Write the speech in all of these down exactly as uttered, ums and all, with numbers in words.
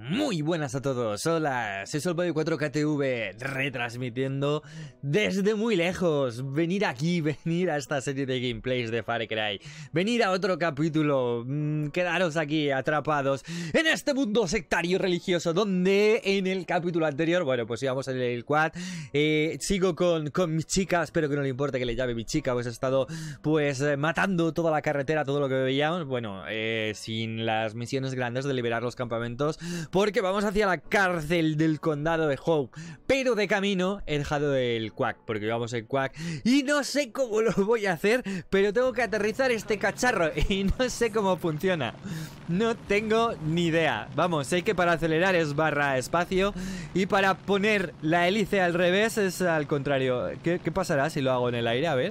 Muy buenas a todos, hola, soy Solbody cuatro K T V, retransmitiendo desde muy lejos. Venir aquí, venir a esta serie de gameplays de Far Cry, venir a otro capítulo, mmm, quedaros aquí atrapados en este mundo sectario religioso, donde en el capítulo anterior, bueno, pues íbamos en el quad, eh, sigo con, con mi chica, espero que no le importe que le llame mi chica, pues he estado pues eh, matando toda la carretera, todo lo que veíamos, bueno, eh, sin las misiones grandes de liberar los campamentos, porque vamos hacia la cárcel del condado de Hope. Pero de camino he dejado el Quack, porque vamos en Quack y no sé cómo lo voy a hacer, pero tengo que aterrizar este cacharro y no sé cómo funciona. No tengo ni idea. Vamos, sé que para acelerar es barra espacio y para poner la hélice al revés es al contrario. ¿Qué, qué pasará si lo hago en el aire? A ver.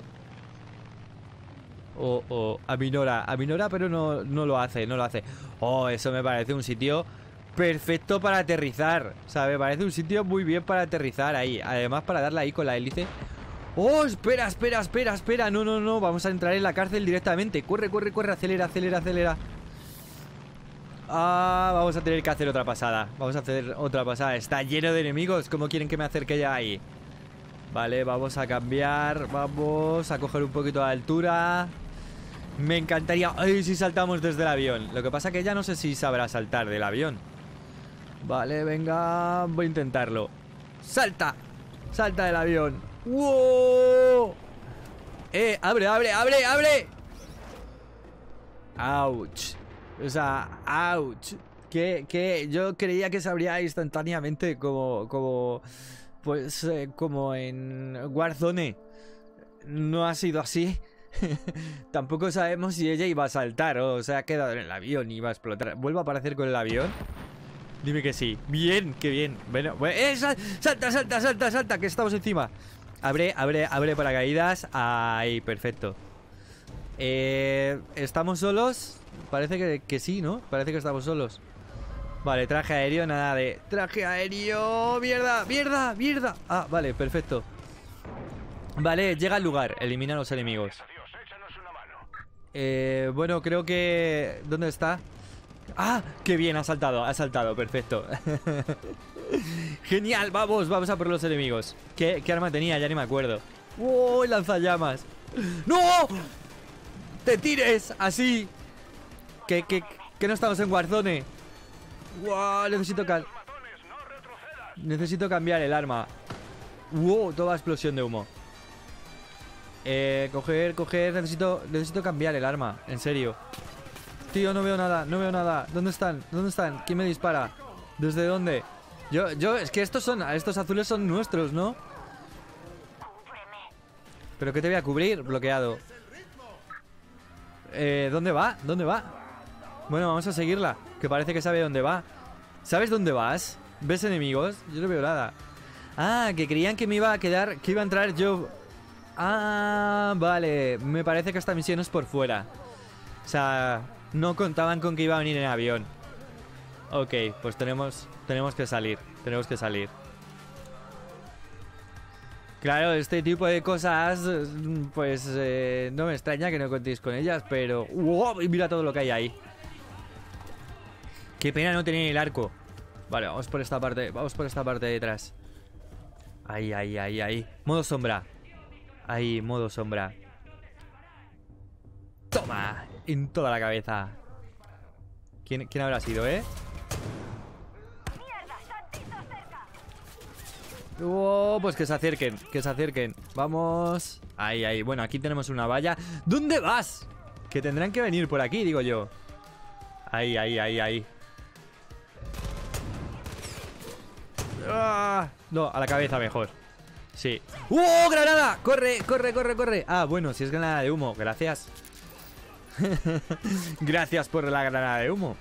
O, o aminora, aminora, pero no, no lo hace, no lo hace. Oh, eso me parece un sitio perfecto para aterrizar. O sea, me parece un sitio muy bien para aterrizar ahí. Además, para darle ahí con la hélice. ¡Oh, espera, espera, espera, espera! No, no, no, vamos a entrar en la cárcel directamente. Corre, corre, corre, acelera, acelera, acelera. Ah, vamos a tener que hacer otra pasada. Vamos a hacer otra pasada. Está lleno de enemigos. ¿Cómo quieren que me acerque ya ahí? Vale, vamos a cambiar. Vamos a coger un poquito de altura. Me encantaría... ¡Ay, si saltamos desde el avión! Lo que pasa que ya no sé si sabrá saltar del avión. Vale, venga, voy a intentarlo. ¡Salta! ¡Salta del avión! ¡Wow! ¡Eh! ¡Abre, abre, abre, abre! ¡Auch! O sea, ¡ouch! Que, que yo creía que se abría instantáneamente como... como pues eh, como en Warzone. No ha sido así. Tampoco sabemos si ella iba a saltar o se ha quedado en el avión y iba a explotar. ¿Vuelvo a aparecer con el avión? Dime que sí. Bien, qué bien. Bueno, bueno eh, sal, salta, salta, salta, salta, que estamos encima. Abre, abre, abre paracaídas. Ahí, perfecto. Eh, ¿Estamos solos? Parece que, que sí, ¿no? Parece que estamos solos. Vale, traje aéreo, nada de... Traje aéreo... ¡Mierda, mierda, mierda! Ah, vale, perfecto. Vale, llega al lugar. Elimina a los enemigos. Eh, bueno, creo que... ¿Dónde está? ¡Ah! ¡Qué bien! Ha saltado, ha saltado, perfecto. Genial, vamos, vamos a por los enemigos. ¿Qué, qué arma tenía? Ya ni me acuerdo. ¡Oh! Lanzallamas. ¡No! ¡Te tires! Así. Que, que, que no estamos en Warzone. ¡Wow! Necesito cal... Necesito cambiar el arma. ¡Wow! Toda explosión de humo. Eh, coger, coger, necesito, necesito cambiar el arma, en serio. Tío, no veo nada, no veo nada. ¿Dónde están? ¿Dónde están? ¿Quién me dispara? ¿Desde dónde? Yo, yo, es que estos son, estos azules son nuestros, ¿no? ¿Pero qué te voy a cubrir? Bloqueado. Eh, ¿dónde va? ¿Dónde va? Bueno, vamos a seguirla, que parece que sabe dónde va. ¿Sabes dónde vas? ¿Ves enemigos? Yo no veo nada. Ah, que creían que me iba a quedar, que iba a entrar yo... Ah, vale. Me parece que esta misión es por fuera. O sea, no contaban con que iba a venir en avión. Ok, pues tenemos Tenemos que salir. Tenemos que salir. Claro, este tipo de cosas, pues eh, no me extraña que no contéis con ellas, pero... ¡Wow! Mira todo lo que hay ahí. Qué pena no tener el arco. Vale, vamos por esta parte. Vamos por esta parte de detrás. Ahí, ahí, ahí, ahí. Modo sombra. Ahí, modo sombra. ¡Toma! En toda la cabeza. ¿Quién, quién habrá sido, eh? Oh, pues que se acerquen, que se acerquen. Vamos. Ahí, ahí. Bueno, aquí tenemos una valla. ¿Dónde vas? Que tendrán que venir por aquí, digo yo. Ahí, ahí, ahí, ahí. Ah, no, a la cabeza mejor. Sí. ¡Oh, granada! ¡Corre, corre, corre, corre! Ah, bueno, si es granada de humo, gracias. Gracias por la granada de humo.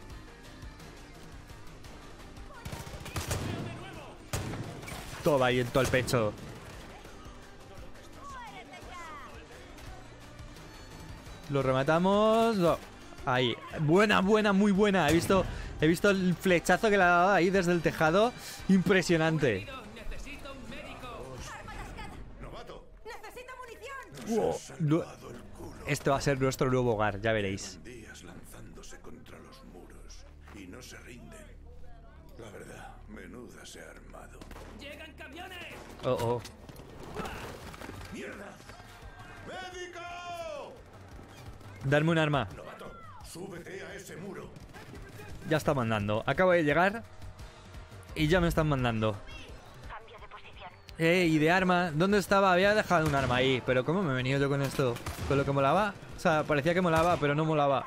Todo ahí en todo el pecho. Lo rematamos. No. Ahí. Buena, buena, muy buena. He visto, he visto el flechazo que le ha dado ahí desde el tejado. Impresionante. Wow. No. Este va a ser nuestro nuevo hogar, ya veréis. Días lanzándose contra los muros y no se rinden. La verdad, menuda se ha armado. ¡Llegan camiones! Oh, oh. ¡Mierda! ¡Médico! Darme un arma. Novato, súbete a ese muro. Ya está mandando. Acabo de llegar y ya me están mandando. Cambio de posición. Eh, y de arma. ¿Dónde estaba? Había dejado un arma ahí. Pero ¿cómo me he venido yo con esto? ¿Con lo que molaba? O sea, parecía que molaba, pero no molaba.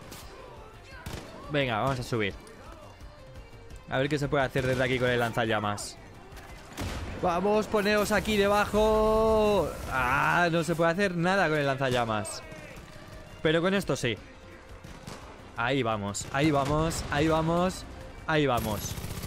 Venga, vamos a subir. A ver qué se puede hacer desde aquí con el lanzallamas. Vamos, poneos aquí debajo. Ah, no se puede hacer nada con el lanzallamas. Pero con esto sí. Ahí vamos, ahí vamos, ahí vamos, ahí vamos.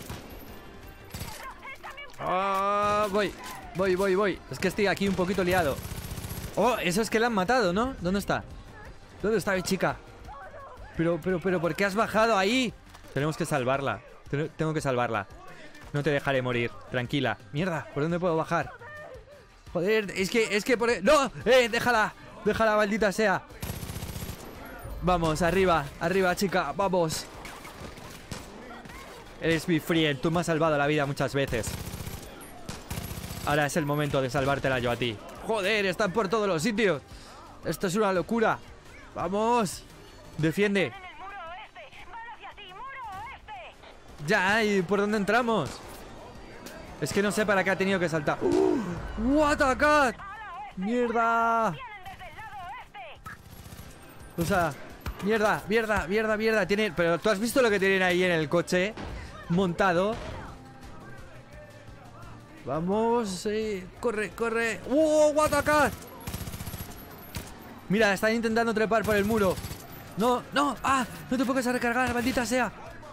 Oh, voy, voy, voy, voy. Es que estoy aquí un poquito liado. Oh, eso es que la han matado, ¿no? ¿Dónde está? ¿Dónde está mi chica? Pero, pero, pero, ¿por qué has bajado ahí? Tenemos que salvarla. Tengo que salvarla. No te dejaré morir, tranquila. Mierda, ¿por dónde puedo bajar? Joder, es que, es que por... ¡No! ¡Eh, déjala! Déjala, maldita sea. Vamos, arriba, arriba, chica, vamos. Eres mi friend, tú me has salvado la vida muchas veces. Ahora es el momento de salvártela yo a ti. Joder, están por todos los sitios. Esto es una locura. Vamos. Defiende. En el muro oeste. Van hacia ti, muro oeste. Ya, ¿y por dónde entramos? Es que no sé para qué ha tenido que saltar. ¡Uh! ¡What a cat! ¡Mierda! Vienen desde el lado oeste. O sea, mierda, mierda, mierda, mierda. Tiene... Pero tú has visto lo que tienen ahí en el coche montado. Vamos, eh, corre, corre. ¡Oh, what a cat! Mira, están intentando trepar por el muro. No, no, ah, no te pongas a recargar, maldita sea.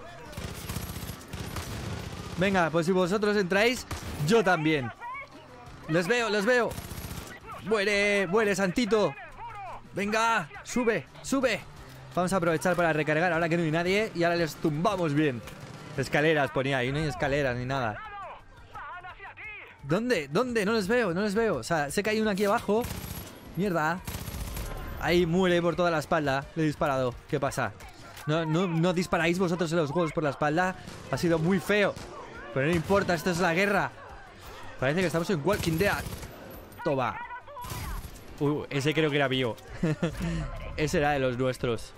Venga, pues si vosotros entráis, yo también. Les veo, les veo. Muere, muere, santito. Venga, sube, sube. Vamos a aprovechar para recargar ahora que no hay nadie. Y ahora les tumbamos bien. Escaleras ponía ahí, no hay escaleras ni nada. ¿Dónde? ¿Dónde? No les veo, no les veo. O sea, sé que hay uno aquí abajo. Mierda. Ahí muere por toda la espalda. Le he disparado. ¿Qué pasa? No, no, no disparáis vosotros en los juegos por la espalda. Ha sido muy feo. Pero no importa, esto es la guerra. Parece que estamos en Walking Dead. Toma. Uh, ese creo que era mío. Ese era de los nuestros.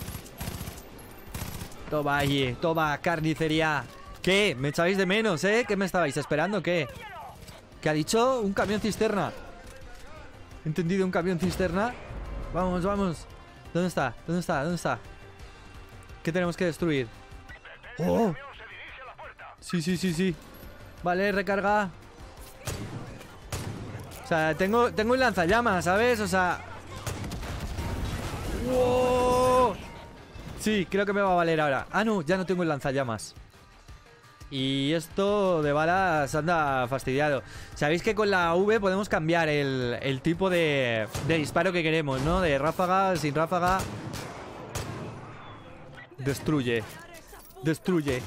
Toma allí, toma, carnicería. ¿Qué? ¿Me echabais de menos, eh? ¿Qué me estabais esperando? ¿Qué? ¿Qué ha dicho? Un camión cisterna. ¿Entendido? Un camión cisterna. Vamos, vamos. ¿Dónde está? ¿Dónde está? ¿Dónde está? ¿Qué tenemos que destruir? ¡Oh! Sí, sí, sí, sí. Vale, recarga. O sea, tengo, tengo un lanzallamas, ¿sabes? O sea... ¡Wow! Sí, creo que me va a valer ahora. Ah, no, ya no tengo el lanzallamas. Y esto de balas anda fastidiado. Sabéis que con la V podemos cambiar el, el tipo de, de disparo que queremos, ¿no? De ráfaga, sin ráfaga. Destruye. Destruye.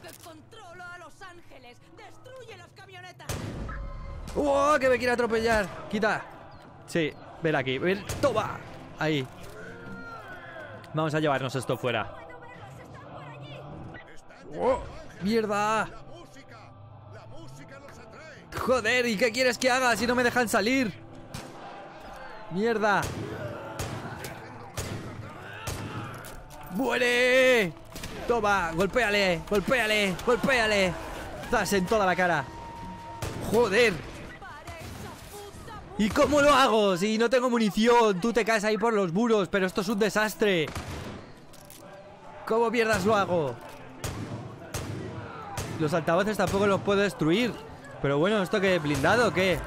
¡Oh! Que me quiere atropellar. Quita. Sí, ven aquí. Ven. Toma. Ahí. Vamos a llevarnos esto fuera. ¡Oh! ¡Mierda! Joder, ¿y qué quieres que haga si no me dejan salir? ¡Mierda! ¡Muere! Toma, golpéale, golpéale, golpéale. Estás en toda la cara. ¡Joder! ¿Y cómo lo hago? Si no tengo munición, tú te caes ahí por los muros, pero esto es un desastre. ¿Cómo mierdas lo hago? Los altavoces tampoco los puedo destruir. Pero bueno, ¿esto qué? ¿Blindado o qué?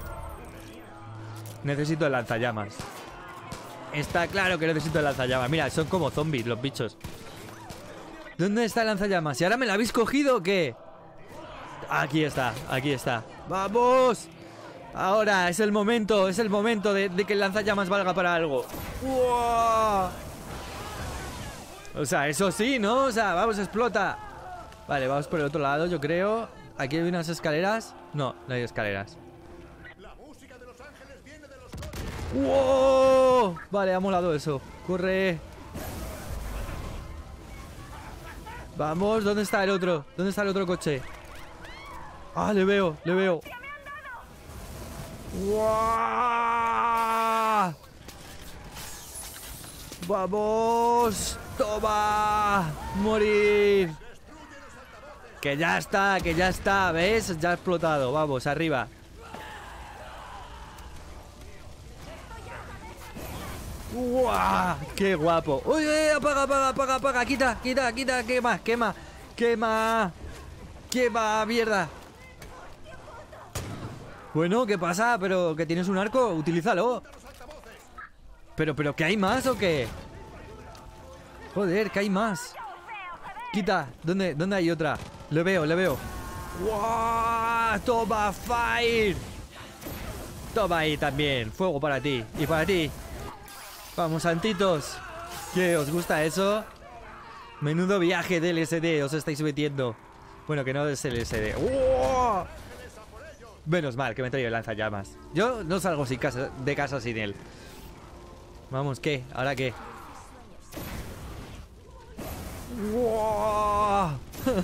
Necesito el lanzallamas. Está claro que necesito el lanzallamas. Mira, son como zombies los bichos. ¿Dónde está el lanzallamas? ¿Y ahora me lo habéis cogido o qué? Aquí está, aquí está. ¡Vamos! Ahora es el momento, es el momento de, de que el lanzallamas valga para algo. ¡Wow! O sea, eso sí, ¿no? O sea, vamos, explota. Vale, vamos por el otro lado, yo creo. Aquí hay unas escaleras. No, no hay escaleras. ¡Wow! Vale, ha molado eso. Corre. Vamos, ¿dónde está el otro? ¿Dónde está el otro coche? Ah, le veo, le veo. ¡Guau! ¡Vamos! ¡Toma! ¡Morir! Que ya está, que ya está, ¿ves? Ya ha explotado, vamos, arriba. ¡Guau! ¡Qué guapo! ¡Uy, uy! ¡Apaga, apaga, apaga, apaga! ¡Quita, quita, quita! ¡Quema, quema! ¡Quema! ¡Quema, mierda! Bueno, ¿qué pasa? ¿Pero que tienes un arco? Utilízalo. ¿Pero, pero qué hay más o qué? Joder, ¿qué hay más? Quita, ¿dónde, dónde hay otra? Le veo, le veo. ¡Wow! ¡Toma, fire! Toma ahí también, fuego para ti. Y para ti. Vamos, santitos. ¿Qué? ¿Os gusta eso? Menudo viaje de L S D os estáis metiendo. Bueno, que no es el L S D. ¡Wow! Menos mal que me he traído el lanzallamas. Yo no salgo sin casa, de casa sin él. Vamos, ¿qué? ¿Ahora qué? ¡Wow!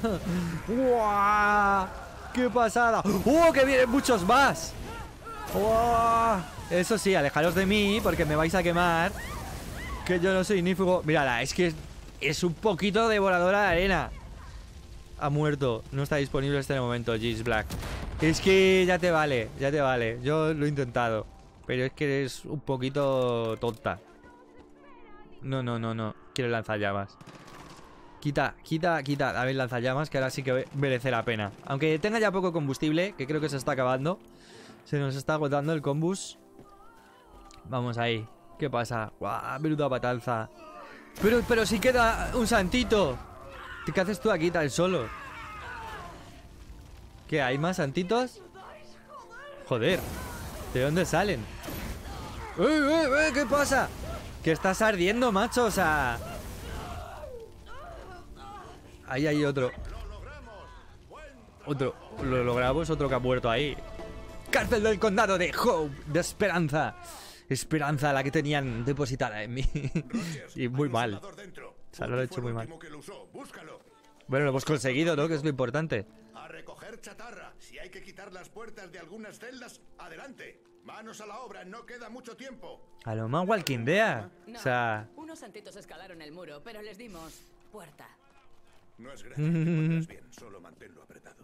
¡Wow! ¡Qué pasada! ¡Oh, que vienen muchos más! ¡Wow! Eso sí, alejaros de mí porque me vais a quemar. Que yo no soy ignífugo. Mírala, es que es, es un poquito devoradora de arena. Ha muerto. No está disponible en este momento, Gis Black. Es que ya te vale, ya te vale. Yo lo he intentado. Pero es que eres un poquito tonta. No, no, no, no. Quiero lanzallamas. Quita, quita, quita. A ver, lanzallamas, que ahora sí que merece la pena. Aunque tenga ya poco combustible, que creo que se está acabando. Se nos está agotando el combus. Vamos ahí. ¿Qué pasa? ¡Guau! Menuda matanza. Pero, pero si queda un santito. ¿Qué haces tú aquí tan solo? ¿Qué? ¿Hay más santitos? Joder. ¿De dónde salen? ¡Eh, eh, eh! ¿Qué pasa? Que estás ardiendo, macho, o sea... Ahí hay otro. Otro. Lo logramos, otro que ha muerto ahí. Cárcel del condado de Hope, de Esperanza. Esperanza, la que tenían depositada en mí. Y muy mal. O sea, lo he hecho muy mal. Bueno, lo hemos conseguido, ¿no? Que es lo importante. A recoger chatarra. Si hay que quitar las puertas de algunas celdas, adelante. Manos a la obra, no queda mucho tiempo. A lo más Walking Dead. No, O sea... unos santitos escalaron el muro, pero les dimos puerta. No es gracia, te encuentras bien, solo manténlo apretado.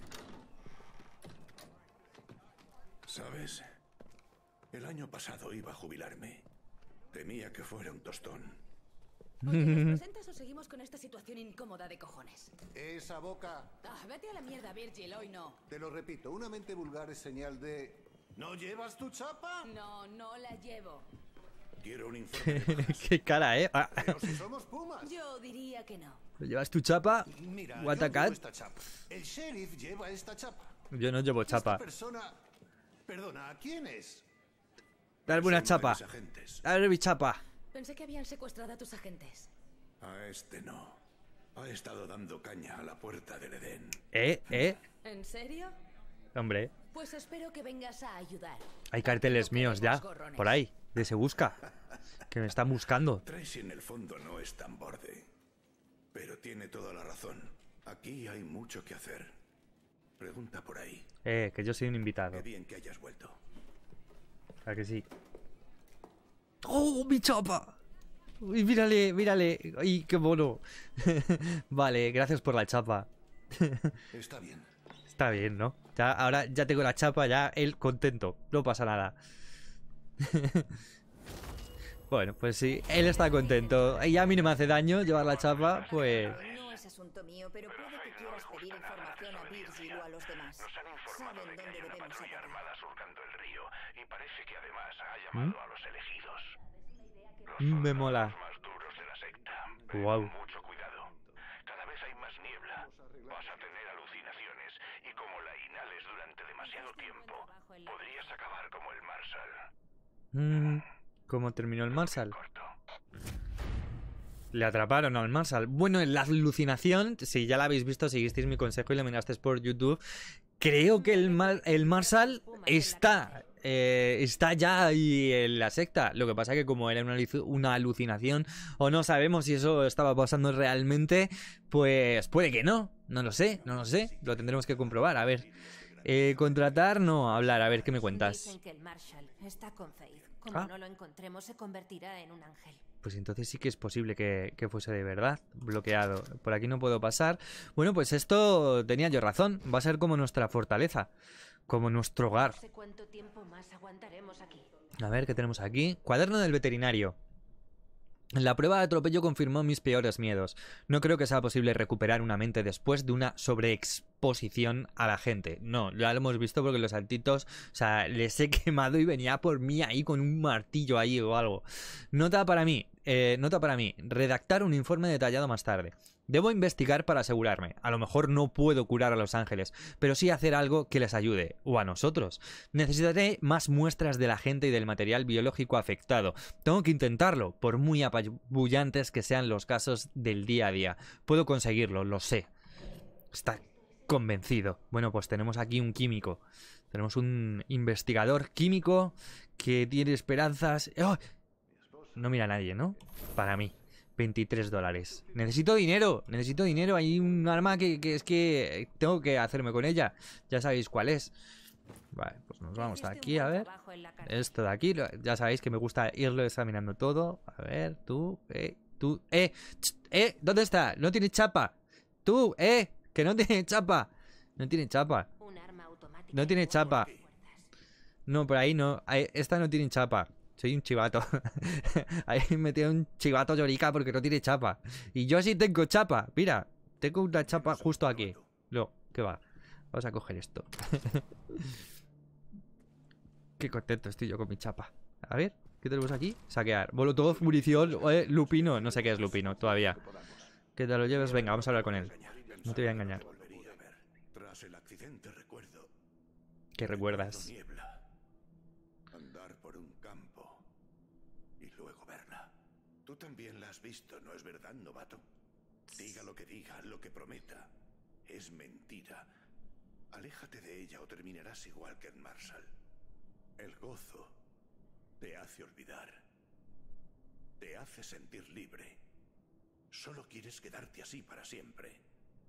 ¿Sabes? El año pasado iba a jubilarme. Temía que fuera un tostón. Oye, ¿nos presentas o seguimos con esta situación incómoda de cojones? Esa boca, Ah, vete a la mierda, Virgil, hoy no. te lo repito, una mente vulgar es señal de... ¿No llevas tu chapa? No, no la llevo. Quiero un informe de bajas. Qué cara, ¿eh? Ah. Pero si somos pumas. Yo diría que no. ¿Llevas tu chapa? Mira, What yo a llevo cat. esta chapa. El sheriff lleva esta chapa. Yo no llevo chapa. Esta persona... Perdona, ¿quién es? Dame una Son chapa. varios agentes. Dame mi chapa. Pensé que habían secuestrado a tus agentes. A este no. Ha estado dando caña a la puerta del Edén. ¿Eh? ¿Eh? ¿En serio? Hombre. Pues espero que vengas a ayudar. Hay carteles No míos ya. queremos gorrones. Por ahí. De Se Busca. Que me están buscando. Tracy en el fondo no es tan borde. Pero tiene toda la razón. Aquí hay mucho que hacer. Pregunta por ahí. Eh, que yo soy un invitado. Qué bien que hayas vuelto. ¿A que sí? ¡Oh, mi chapa! Uy, mírale, mírale. ¡Ay, qué mono! Vale, gracias por la chapa. Está bien. Está bien, ¿no? Ya, ahora ya tengo la chapa, ya él contento. No pasa nada. Bueno, pues sí, él está contento. Y a mí no me hace daño llevar la chapa, pues... No es asunto mío, pero puede que quieras pedir información a Virgil o a los demás. Nos han informado Saben de que dónde hay una debemos patrulla atacar. armada surcando el río y parece que además ha llamado a los elegidos. Los Mm, me soldados mola. más duros de la secta. Ten Guau. mucho cuidado. Cada vez hay más niebla. Vas a tener alucinaciones y como la inhales durante demasiado tiempo, podrías acabar como el Marshal. Mm, ¿cómo terminó el Marshal? Corto. Le atraparon al Marshal. Bueno, en la alucinación, si ya la habéis visto, seguisteis mi consejo y la mirasteis por YouTube, creo que el, Mar- el Marshal está eh, está ya ahí en la secta. Lo que pasa que como era una, una alucinación o no sabemos si eso estaba pasando realmente, pues puede que no. No lo sé, no lo sé. Lo tendremos que comprobar. A ver, eh, contratar, no, hablar. A ver, ¿qué me cuentas? Dicen que el Marshall está con Faith. Como Ah. no lo encontremos, se convertirá en un ángel. Pues entonces sí que es posible que, que fuese de verdad bloqueado. Por aquí no puedo pasar. Bueno, pues esto tenía yo razón. Va a ser como nuestra fortaleza, como nuestro hogar. No sé cuánto tiempo más aguantaremos aquí. A ver, ¿qué tenemos aquí? Cuaderno del veterinario. La prueba de atropello confirmó mis peores miedos. No creo que sea posible recuperar una mente después de una sobreexposición a la gente. No, ya lo hemos visto porque los saltitos, o sea, les he quemado y venía por mí ahí con un martillo ahí o algo. Nota para mí, eh, nota para mí, redactar un informe detallado más tarde. Debo investigar para asegurarme. A lo mejor no puedo curar a los ángeles, pero sí hacer algo que les ayude, o a nosotros. Necesitaré más muestras de la gente y del material biológico afectado. Tengo que intentarlo, por muy apabullantes que sean los casos del día a día. Puedo conseguirlo, lo sé. Está convencido. Bueno, pues tenemos aquí un químico. Tenemos un investigador químico que tiene esperanzas. ¡Oh! No mira a nadie, ¿no? Para mí. veintitrés dólares. Necesito dinero, necesito dinero. Hay un arma que, que es que tengo que hacerme con ella. Ya sabéis cuál es. Vale, pues nos vamos aquí a ver. Esto de aquí, ya sabéis que me gusta irlo examinando todo. A ver, tú, eh, tú, eh, ch, eh, ¿dónde está? No tiene chapa. Tú, eh, que no tiene chapa. No tiene chapa. Un arma automática No tiene de chapa. cuerdas. No, por ahí no. Ahí- Esta no tiene chapa. Soy un chivato. Ahí me metido un chivato llorica porque no tiene chapa. Y yo sí tengo chapa. Mira, tengo una chapa justo aquí. No, ¿qué va? Vamos a coger esto. Qué contento estoy yo con mi chapa. A ver, ¿qué tenemos aquí? Saquear. Molotov, munición, eh, lupino. No sé qué es lupino todavía. Que te lo lleves. Venga, vamos a hablar con él. No te voy a engañar. Volvería a ver. Tras el accidente recuerdo. ¿Qué recuerdas? Niebla. Andar por un campo y luego verla. Tú también la has visto, ¿no es verdad, novato? Diga lo que diga, lo que prometa. Es mentira. Aléjate de ella o terminarás igual que en Marshall. El gozo te hace olvidar. Te hace sentir libre. Solo quieres quedarte así para siempre.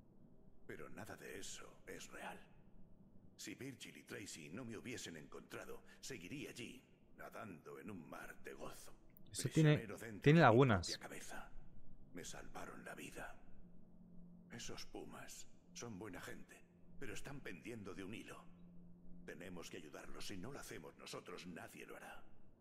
Pero nada de eso es real. Si Virgil y Tracy no me hubiesen encontrado, seguiría allí, nadando en un mar de gozo. Eso tiene, Prisionero dentro tiene de mi lagunas. propia cabeza. Me salvaron la vida. Esos pumas son buena gente, pero están pendiendo de un hilo. Tenemos que ayudarlos. Si no lo hacemos nosotros, nadie lo hará.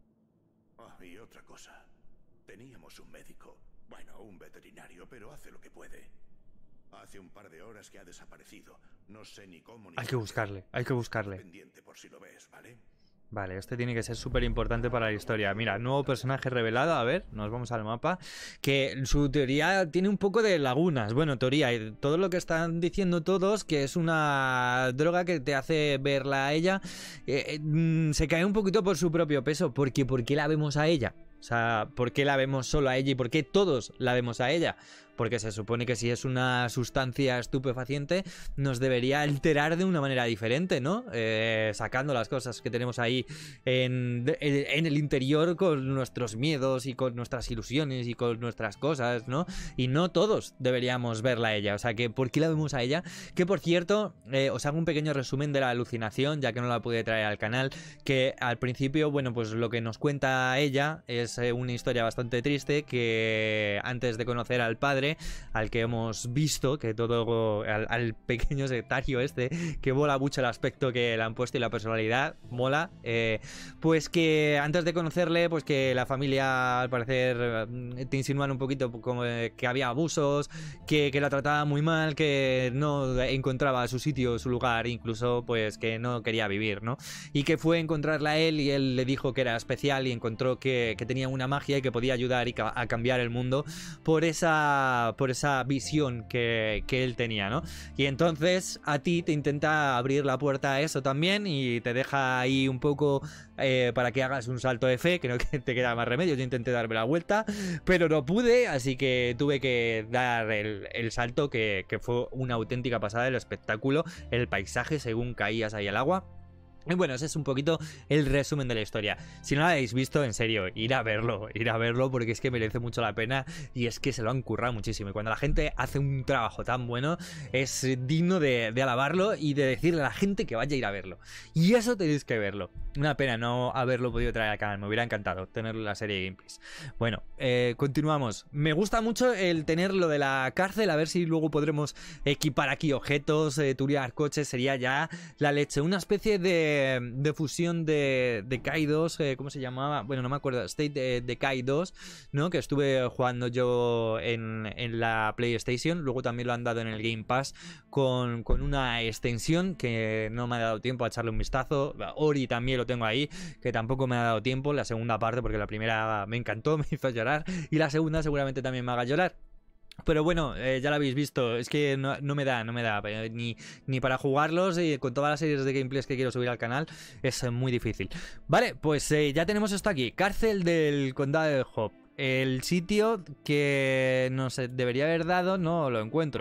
Ah, y otra cosa. Teníamos un médico. Bueno, un veterinario, pero hace lo que puede. Hace un par de horas que ha desaparecido. No sé ni cómo ni Hay que por qué. buscarle, hay que buscarle. Pendiente por si lo ves, ¿vale? Vale, este tiene que ser súper importante para la historia. Mira, nuevo personaje revelado. A ver, nos vamos al mapa. Que su teoría tiene un poco de lagunas. Bueno, teoría, y todo lo que están diciendo todos, que es una droga que te hace verla a ella, eh, eh, mm, se cae un poquito por su propio peso. Porque ¿por qué la vemos a ella? O sea, ¿por qué la vemos solo a ella y por qué todos la vemos a ella? Porque se supone que si es una sustancia estupefaciente nos debería alterar de una manera diferente, ¿no? Eh, sacando las cosas que tenemos ahí en, en el interior con nuestros miedos y con nuestras ilusiones y con nuestras cosas, ¿no? Y no todos deberíamos verla a ella. O sea, que ¿por qué la vemos a ella? Que por cierto, eh, os hago un pequeño resumen de la alucinación, ya que no la pude traer al canal, que al principio, bueno, pues lo que nos cuenta ella es eh, una historia bastante triste, que antes de conocer al padre, al que hemos visto, que todo al, al pequeño sectario este, que mola mucho el aspecto que le han puesto y la personalidad, mola, eh, pues que antes de conocerle, pues que la familia al parecer te insinúan un poquito como que había abusos, que, que la trataba muy mal, que no encontraba su sitio, su lugar, incluso pues que no quería vivir, ¿no? Y que fue a encontrarla a él y él le dijo que era especial y encontró que, que tenía una magia y que podía ayudar y ca a cambiar el mundo por esa por esa visión que, que él tenía, ¿no? Y entonces a ti te intenta abrir la puerta a eso también y te deja ahí un poco eh, para que hagas un salto de fe, que no te queda más remedio. Yo intenté darme la vuelta, pero no pude, así que tuve que dar el, el salto, que, que fue una auténtica pasada, el espectáculo, el paisaje según caías ahí al agua. Y bueno, ese es un poquito el resumen de la historia. Si no lo habéis visto, en serio, ir a verlo, ir a verlo porque es que merece mucho la pena y es que se lo han currado muchísimo. Y cuando la gente hace un trabajo tan bueno, es digno de, de alabarlo y de decirle a la gente que vaya a ir a verlo. Y eso tenéis que verlo. Una pena no haberlo podido traer al canal, me hubiera encantado tenerlo en la serie de gameplays. Bueno, eh, continuamos. Me gusta mucho el tener lo de la cárcel, a ver si luego podremos equipar aquí objetos, eh, tunear coches, sería ya la leche. Una especie de... de fusión de, de Kai dos, eh, ¿cómo se llamaba? Bueno, no me acuerdo, State de, de Kai dos, ¿no? Que estuve jugando yo en, en la PlayStation, luego también lo han dado en el Game Pass con, con una extensión que no me ha dado tiempo a echarle un vistazo. Ori también lo tengo ahí, que tampoco me ha dado tiempo, la segunda parte, porque la primera me encantó, me hizo llorar, y la segunda seguramente también me haga llorar. Pero bueno, eh, ya lo habéis visto, es que no, no me da, no me da, eh, ni, ni para jugarlos y con todas las series de gameplays que quiero subir al canal es eh, muy difícil. Vale, pues eh, ya tenemos esto aquí, cárcel del condado de Hope. El sitio que nos debería haber dado no lo encuentro.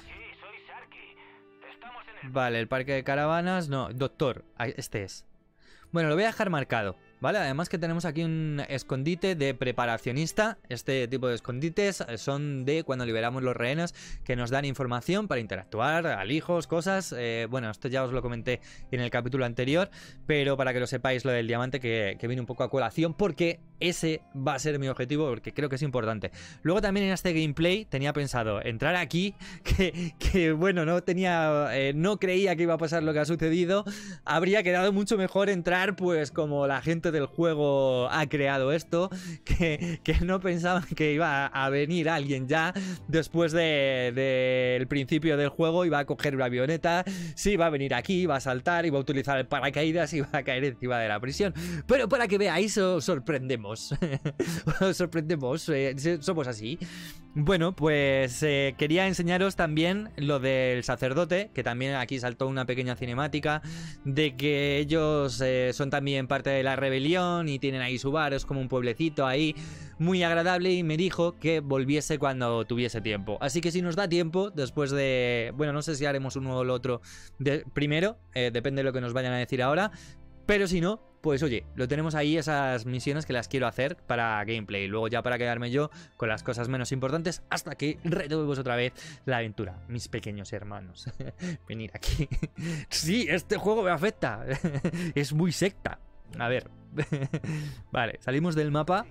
Vale, el parque de caravanas, no, doctor, este es. Bueno, lo voy a dejar marcado. Vale, además que tenemos aquí un escondite de preparacionista. Este tipo de escondites son de cuando liberamos los rehenes, que nos dan información para interactuar, alijos, cosas. eh, Bueno, esto ya os lo comenté en el capítulo anterior, pero para que lo sepáis lo del diamante que, que viene un poco a colación, porque ese va a ser mi objetivo, porque creo que es importante. Luego también en este gameplay tenía pensado entrar aquí, que, que bueno, no tenía, eh, no creía que iba a pasar lo que ha sucedido. Habría quedado mucho mejor entrar pues como la gente del juego ha creado esto, que, que no pensaban que iba a venir alguien ya después del de, de principio del juego, iba a coger una avioneta, sí, va a venir aquí, va a saltar, iba a utilizar el paracaídas y va a caer encima de la prisión. Pero para que veáis, os sorprendemos. Os sorprendemos, eh, somos así. Bueno, pues eh, quería enseñaros también lo del sacerdote, que también aquí saltó una pequeña cinemática de que ellos eh, son también parte de la rebelión y tienen ahí su bar, es como un pueblecito ahí muy agradable, y me dijo que volviese cuando tuviese tiempo. Así que si nos da tiempo, después de... Bueno, no sé si haremos uno o el otro de, primero, eh, depende de lo que nos vayan a decir ahora, pero si no, pues oye, lo tenemos ahí, esas misiones que las quiero hacer para gameplay. Luego ya para quedarme yo con las cosas menos importantes hasta que retomemos otra vez la aventura. Mis pequeños hermanos, venir aquí. Sí, este juego me afecta. Es muy secta. A ver. Vale, salimos del mapa.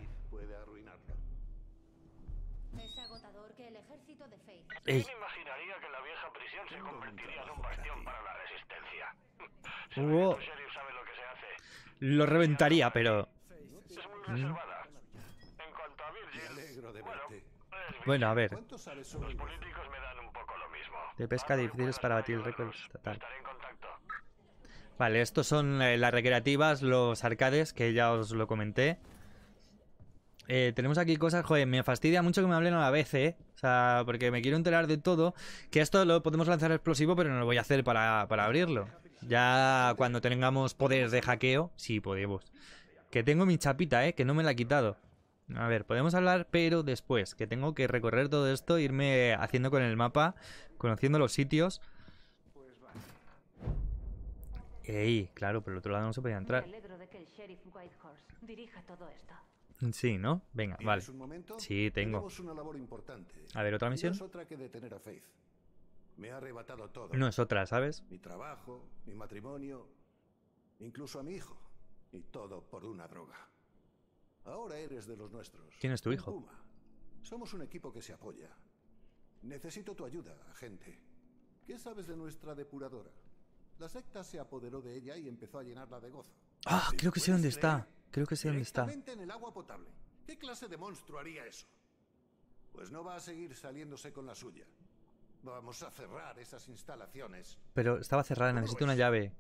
Es agotador que el ejército de Faith. Ey. Me imaginaría que la vieja prisión se convertiría en un bastión para la resistencia. Wow. El sheriff sabe lo que se hace. Lo reventaría, pero... Es muy reservada. En cuanto a Virgil, Me alegro de verte. es Bueno, a ver. ¿Cuánto sabes sobre Los el políticos me dan un poco lo mismo. De pesca difíciles para batir el récord estatal. Estaré en contacto. Vale, estos son eh, las recreativas, los arcades, que ya os lo comenté. Eh, tenemos aquí cosas, joder, me fastidia mucho que me hablen a la vez, ¿eh? O sea, porque me quiero enterar de todo. Que esto lo podemos lanzar explosivo, pero no lo voy a hacer para, para abrirlo. Ya cuando tengamos poderes de hackeo, sí podemos. Que tengo mi chapita, ¿eh? Que no me la he quitado. A ver, podemos hablar, pero después. Que tengo que recorrer todo esto, irme haciendo con el mapa, conociendo los sitios. Ey, claro, por el otro lado no se podía entrar. Me alegro de que el sheriff Whitehorse dirija todo esto. Sí, ¿no? Venga, vale. ¿Tienes un momento? Sí, tengo. Tenemos una labor importante. A ver, ¿otra Y misión? no es otra que detener a Faith. Me ha arrebatado todo. No es otra, ¿sabes? Mi trabajo, mi matrimonio, incluso a mi hijo. Y todo por una droga. Ahora eres de los nuestros. ¿Quién es tu Un hijo? Puma. Somos un equipo que se apoya. Necesito tu ayuda, agente. ¿Qué sabes de nuestra depuradora? La secta se apoderó de ella y empezó a llenarla de gozo. Ah, creo que sé dónde ¿Puedes está. creer? Creo que sé dónde está. Directamente en el agua potable. ¿Qué clase de monstruo haría eso? Pues no va a seguir saliéndose con la suya. Vamos a cerrar esas instalaciones. Pero estaba cerrada, necesito una llave.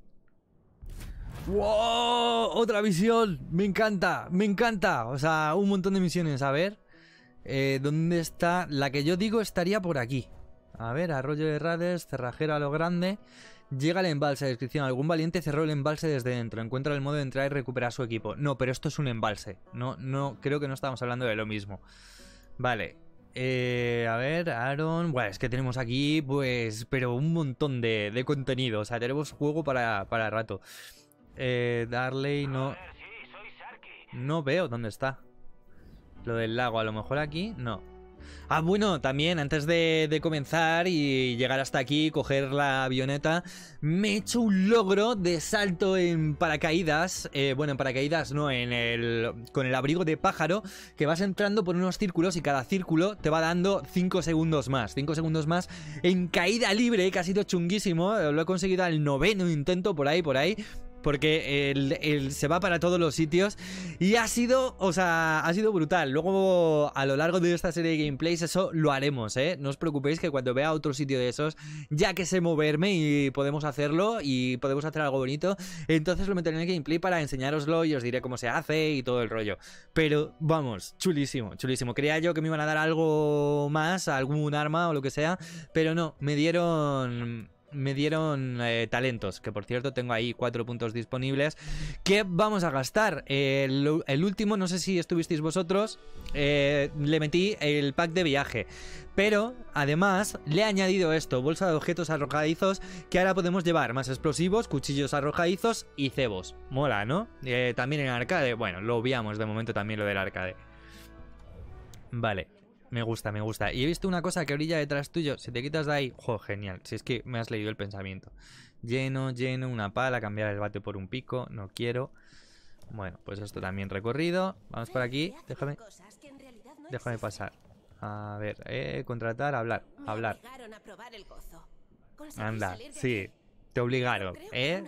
¡Wow! ¡Otra misión! ¡Me encanta! ¡Me encanta! O sea, un montón de misiones. A ver. Eh, ¿Dónde está? La que yo digo estaría por aquí. A ver, arroyo de Rades, cerrajero a lo grande. Llega al embalse. Descripción: algún valiente cerró el embalse desde dentro. Encuentra el modo de entrar y recuperar su equipo. No, pero esto es un embalse. No, no, creo que no estamos hablando de lo mismo. Vale. Eh, a ver, Aaron. Bueno, es que tenemos aquí, pues, pero un montón de, de contenido. O sea, tenemos juego para, para rato. Eh, Darley no... Joder, sí, soy Sharky. No veo dónde está. Lo del lago, a lo mejor aquí, no. Ah, bueno, también antes de, de comenzar y llegar hasta aquí, coger la avioneta, me he hecho un logro de salto en paracaídas. Eh, bueno, en paracaídas no, en el con el abrigo de pájaro, que vas entrando por unos círculos y cada círculo te va dando cinco segundos más. cinco segundos más en caída libre, que ha sido chunguísimo. Lo he conseguido al noveno intento, por ahí, por ahí. Porque el, el, se va para todos los sitios. Y ha sido, o sea, ha sido brutal. Luego, a lo largo de esta serie de gameplays, eso lo haremos, ¿eh? No os preocupéis que cuando vea otro sitio de esos, ya que sé moverme y podemos hacerlo y podemos hacer algo bonito, entonces lo meteré en el gameplay para enseñároslo y os diré cómo se hace y todo el rollo. Pero, vamos, chulísimo, chulísimo. Creía yo que me iban a dar algo más, algún arma o lo que sea, pero no, me dieron... Me dieron eh, talentos, que por cierto tengo ahí cuatro puntos disponibles que vamos a gastar. Eh, el, el último, no sé si estuvisteis vosotros, eh, le metí el pack de viaje. Pero además le he añadido esto, bolsa de objetos arrojadizos, que ahora podemos llevar más explosivos, cuchillos arrojadizos y cebos. Mola, ¿no? Eh, también en arcade, bueno, lo obviamos de momento también lo del arcade. Vale. Me gusta, me gusta. Y he visto una cosa que brilla detrás tuyo. Si te quitas de ahí... ¡Jo, genial! Si es que me has leído el pensamiento. Lleno, lleno, una pala, cambiar el bate por un pico. No quiero. Bueno, pues esto también recorrido. Vamos por aquí. Déjame... Déjame pasar. A ver, eh, contratar, hablar. Hablar. Anda, sí. Te obligaron, ¿eh?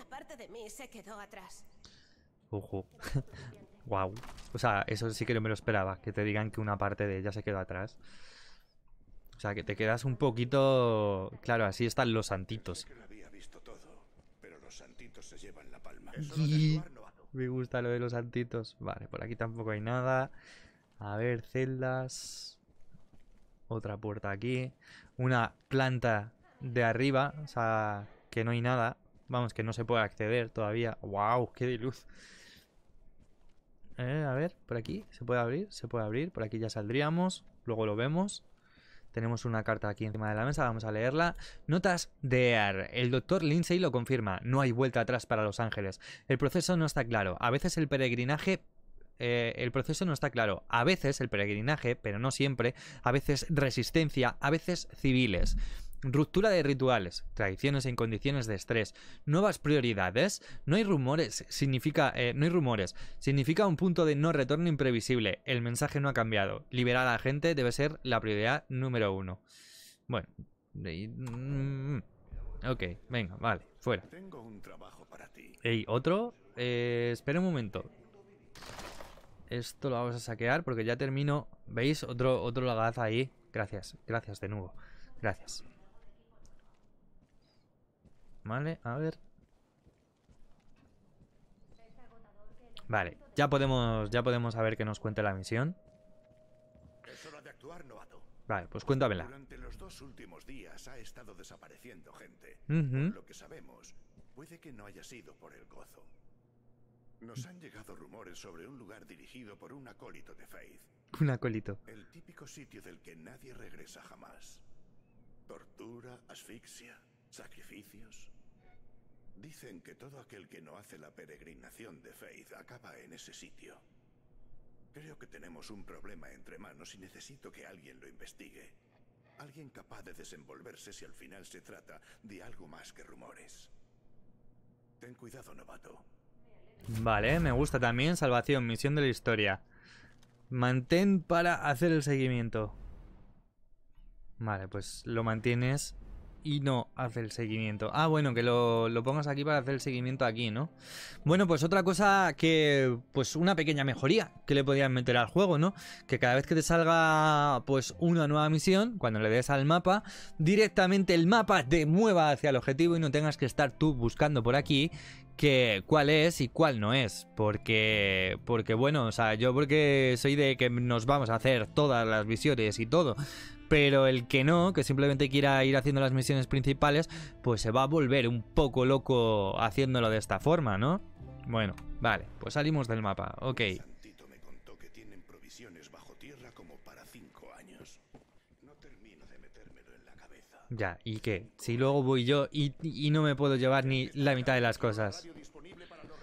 Ujú. Wow. O sea, eso sí que no me lo esperaba. Que te digan que una parte de ella se quedó atrás. O sea, que te quedas un poquito... Claro, así están los santitos. Y... Me gusta lo de los santitos. Vale, por aquí tampoco hay nada. A ver, celdas. Otra puerta aquí. Una planta de arriba. O sea, que no hay nada. Vamos, que no se puede acceder todavía. Wow, qué de luz. Eh, a ver, por aquí, ¿se puede abrir? Se puede abrir, por aquí ya saldríamos. Luego lo vemos. Tenemos una carta aquí encima de la mesa, vamos a leerla. Notas de Air. El doctor Lindsay lo confirma. No hay vuelta atrás para Los Ángeles. El proceso no está claro. A veces el peregrinaje... Eh, el proceso no está claro. A veces el peregrinaje, pero no siempre. A veces resistencia, a veces civiles. Ruptura de rituales, tradiciones en condiciones de estrés, nuevas prioridades, no hay rumores, significa, eh, no hay rumores, significa un punto de no retorno imprevisible, el mensaje no ha cambiado, liberar a la gente debe ser la prioridad número uno. Bueno, mm, ok, venga, vale, fuera. Tengo un trabajo para ti. Ey, otro, eh, espera un momento. Esto lo vamos a saquear porque ya termino. ¿Veis? Otro, otro lagaz ahí. Gracias, gracias de nuevo. Gracias. Vale, a ver. Vale, ya podemos ya podemos saber que nos cuente la misión. Es hora de actuar, novato. Vale, pues cuéntamela. Durante los dos últimos días ha estado desapareciendo gente. Uh-huh. Por lo que sabemos, puede que no haya sido por el gozo. Nos han llegado rumores sobre un lugar dirigido por un acólito de Faith. Un acólito. El típico sitio del que nadie regresa jamás. Tortura, asfixia, sacrificios. Dicen que todo aquel que no hace la peregrinación de Faith acaba en ese sitio. Creo que tenemos un problema entre manos y necesito que alguien lo investigue. Alguien capaz de desenvolverse si al final se trata de algo más que rumores. Ten cuidado, novato. Vale, me gusta también. Salvación, misión de la historia. Mantén para hacer el seguimiento. Vale, pues lo mantienes y no hace el seguimiento. Ah, bueno, que lo, lo pongas aquí para hacer el seguimiento aquí, ¿no? Bueno, pues otra cosa que... Pues una pequeña mejoría que le podían meter al juego, ¿no? Que cada vez que te salga pues una nueva misión, cuando le des al mapa, directamente el mapa te mueva hacia el objetivo y no tengas que estar tú buscando por aquí que cuál es y cuál no es. Porque, porque bueno, o sea, yo porque soy de que nos vamos a hacer todas las misiones y todo, pero el que no, que simplemente quiera ir haciendo las misiones principales, pues se va a volver un poco loco haciéndolo de esta forma, ¿no? Bueno, vale, pues salimos del mapa, ok. Santito me contó que tienen provisiones bajo tierra como para cinco años. No termino de metérmelo en la cabeza. Ya, ¿y qué? Si luego voy yo y, y no me puedo llevar ni la mitad de las cosas.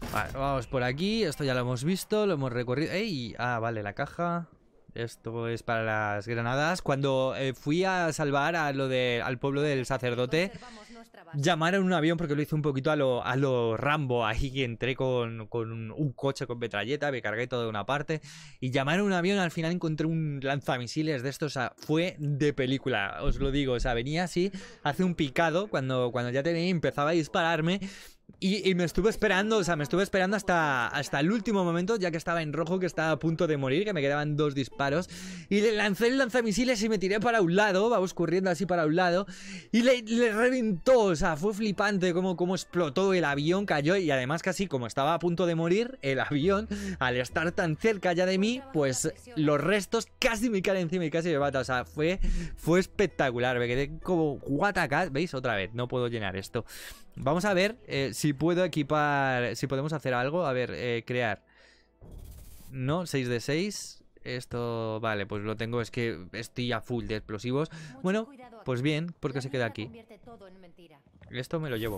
Vale, vamos por aquí. Esto ya lo hemos visto, lo hemos recorrido. ¡Ey! Ah, vale, la caja. Esto es para las granadas. Cuando eh, fui a salvar a lo de, al pueblo del sacerdote, llamaron un avión porque lo hice un poquito a lo, a lo Rambo. Ahí entré con, con un, un coche con metralleta, me cargué todo de una parte. Y llamaron un avión, al final encontré un lanzamisiles de estos. O sea, fue de película, os lo digo. O sea, venía así, hace un picado. Cuando, cuando ya te veía, empezaba a dispararme. Y, y me estuve esperando, o sea, me estuve esperando hasta, hasta el último momento, ya que estaba en rojo, que estaba a punto de morir, que me quedaban dos disparos. Y le lancé el lanzamisiles y me tiré para un lado, vamos corriendo así para un lado. Y le, le reventó, o sea, fue flipante cómo, cómo explotó el avión, cayó. Y además casi como estaba a punto de morir, el avión, al estar tan cerca ya de mí, pues los restos casi me caen encima y casi me mata. O sea, fue, fue espectacular, me quedé como what a cat. ¿Veis? Otra vez, no puedo llenar esto. Vamos a ver eh, si puedo equipar, si podemos hacer algo. A ver, eh, crear. No, seis de seis. Esto, vale, pues lo tengo, es que estoy a full de explosivos. Bueno, pues bien, porque se queda aquí. Esto me lo llevo.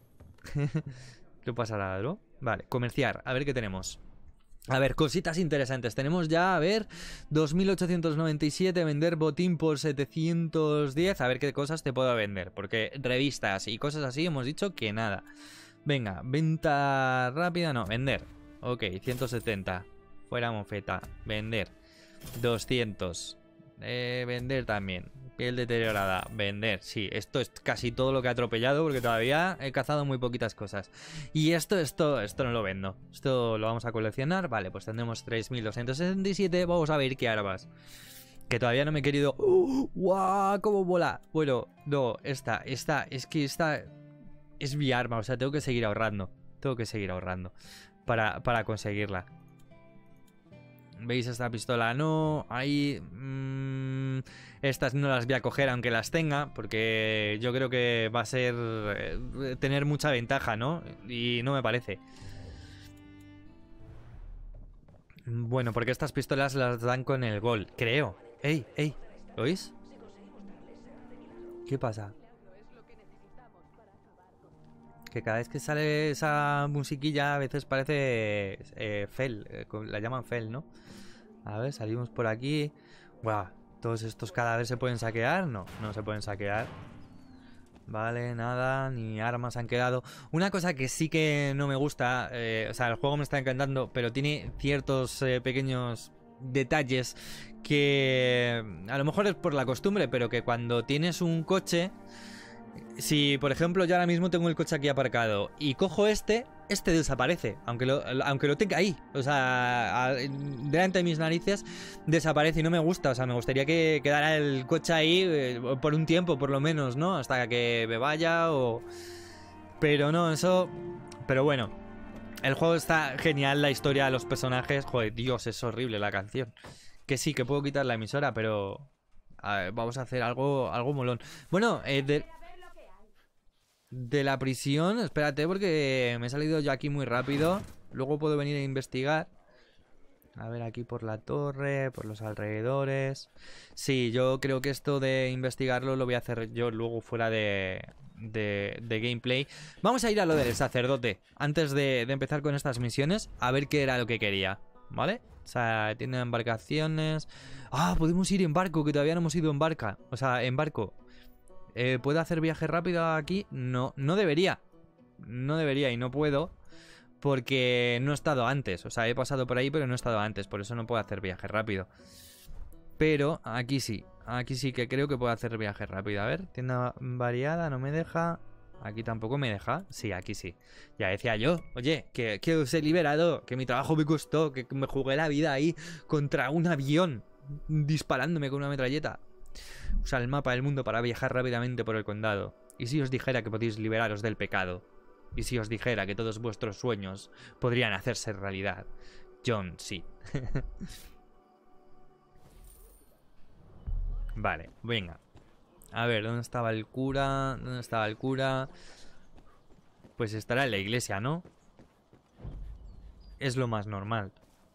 No pasará algo. Vale, comerciar, a ver qué tenemos. A ver, cositas interesantes. Tenemos ya, a ver, dos mil ochocientos noventa y siete, vender botín por setecientos diez. A ver qué cosas te puedo vender, porque revistas y cosas así hemos dicho que nada. Venga, venta rápida, no, vender. Ok, ciento setenta. Fuera mofeta, vender. doscientos. Eh, vender también. Piel deteriorada, vender. Sí, esto es casi todo lo que he atropellado, porque todavía he cazado muy poquitas cosas. Y esto, esto, esto no lo vendo. Esto lo vamos a coleccionar. Vale, pues tendremos tres mil doscientos sesenta y siete. Vamos a ver qué armas. Que todavía no me he querido... ¡Uh! ¡Guau! ¡Cómo mola! Bueno, no, esta, esta, es que esta es mi arma. O sea, tengo que seguir ahorrando. Tengo que seguir ahorrando para, para conseguirla. ¿Veis esta pistola? No, ahí... Mmm, estas no las voy a coger aunque las tenga, porque yo creo que va a ser... Eh, tener mucha ventaja, ¿no? Y no me parece. Bueno, porque estas pistolas las dan con el gol, creo. ¡Ey, ey! ¿Lo oís? ¿Qué pasa? Que cada vez que sale esa musiquilla a veces parece eh, Fel, eh, la llaman Fel, ¿no? A ver, salimos por aquí. Buah, todos estos cadáveres se pueden saquear. No, no se pueden saquear. Vale, nada, ni armas han quedado. Una cosa que sí que no me gusta, eh, o sea, el juego me está encantando, pero tiene ciertos eh, pequeños detalles que a lo mejor es por la costumbre, pero que cuando tienes un coche... Si, por ejemplo, yo ahora mismo tengo el coche aquí aparcado y cojo este, este desaparece, aunque lo, aunque lo tenga ahí. O sea, a, delante de mis narices desaparece y no me gusta. O sea, me gustaría que quedara el coche ahí eh, por un tiempo, por lo menos, ¿no? Hasta que me vaya o... Pero no, eso... Pero bueno, el juego está genial, la historia de los personajes... Joder, Dios, es horrible la canción. Que sí, que puedo quitar la emisora, pero... A ver, vamos a hacer algo, algo molón. Bueno, eh, de... De la prisión, espérate porque me he salido yo aquí muy rápido. Luego puedo venir a investigar. A ver, aquí por la torre, por los alrededores. Sí, yo creo que esto de investigarlo lo voy a hacer yo luego fuera de, de, de gameplay. Vamos a ir a lo del sacerdote antes de, de empezar con estas misiones. A ver qué era lo que quería, ¿vale? O sea, tiene embarcaciones. Ah, podemos ir en barco, que todavía no hemos ido en barca. O sea, en barco. Eh, ¿Puedo hacer viaje rápido aquí? No, no debería. No debería y no puedo porque no he estado antes. O sea, he pasado por ahí pero no he estado antes. Por eso no puedo hacer viaje rápido. Pero aquí sí. Aquí sí que creo que puedo hacer viaje rápido. A ver, tienda variada, no me deja. Aquí tampoco me deja. Sí, aquí sí. Ya decía yo, oye, que, que os he liberado, que mi trabajo me costó, que me jugué la vida ahí contra un avión disparándome con una metralleta. Usa el mapa del mundo para viajar rápidamente por el condado. ¿Y si os dijera que podéis liberaros del pecado? ¿Y si os dijera que todos vuestros sueños podrían hacerse realidad? John, sí. Vale, venga. A ver, ¿dónde estaba el cura? ¿Dónde estaba el cura? Pues estará en la iglesia, ¿no? Es lo más normal.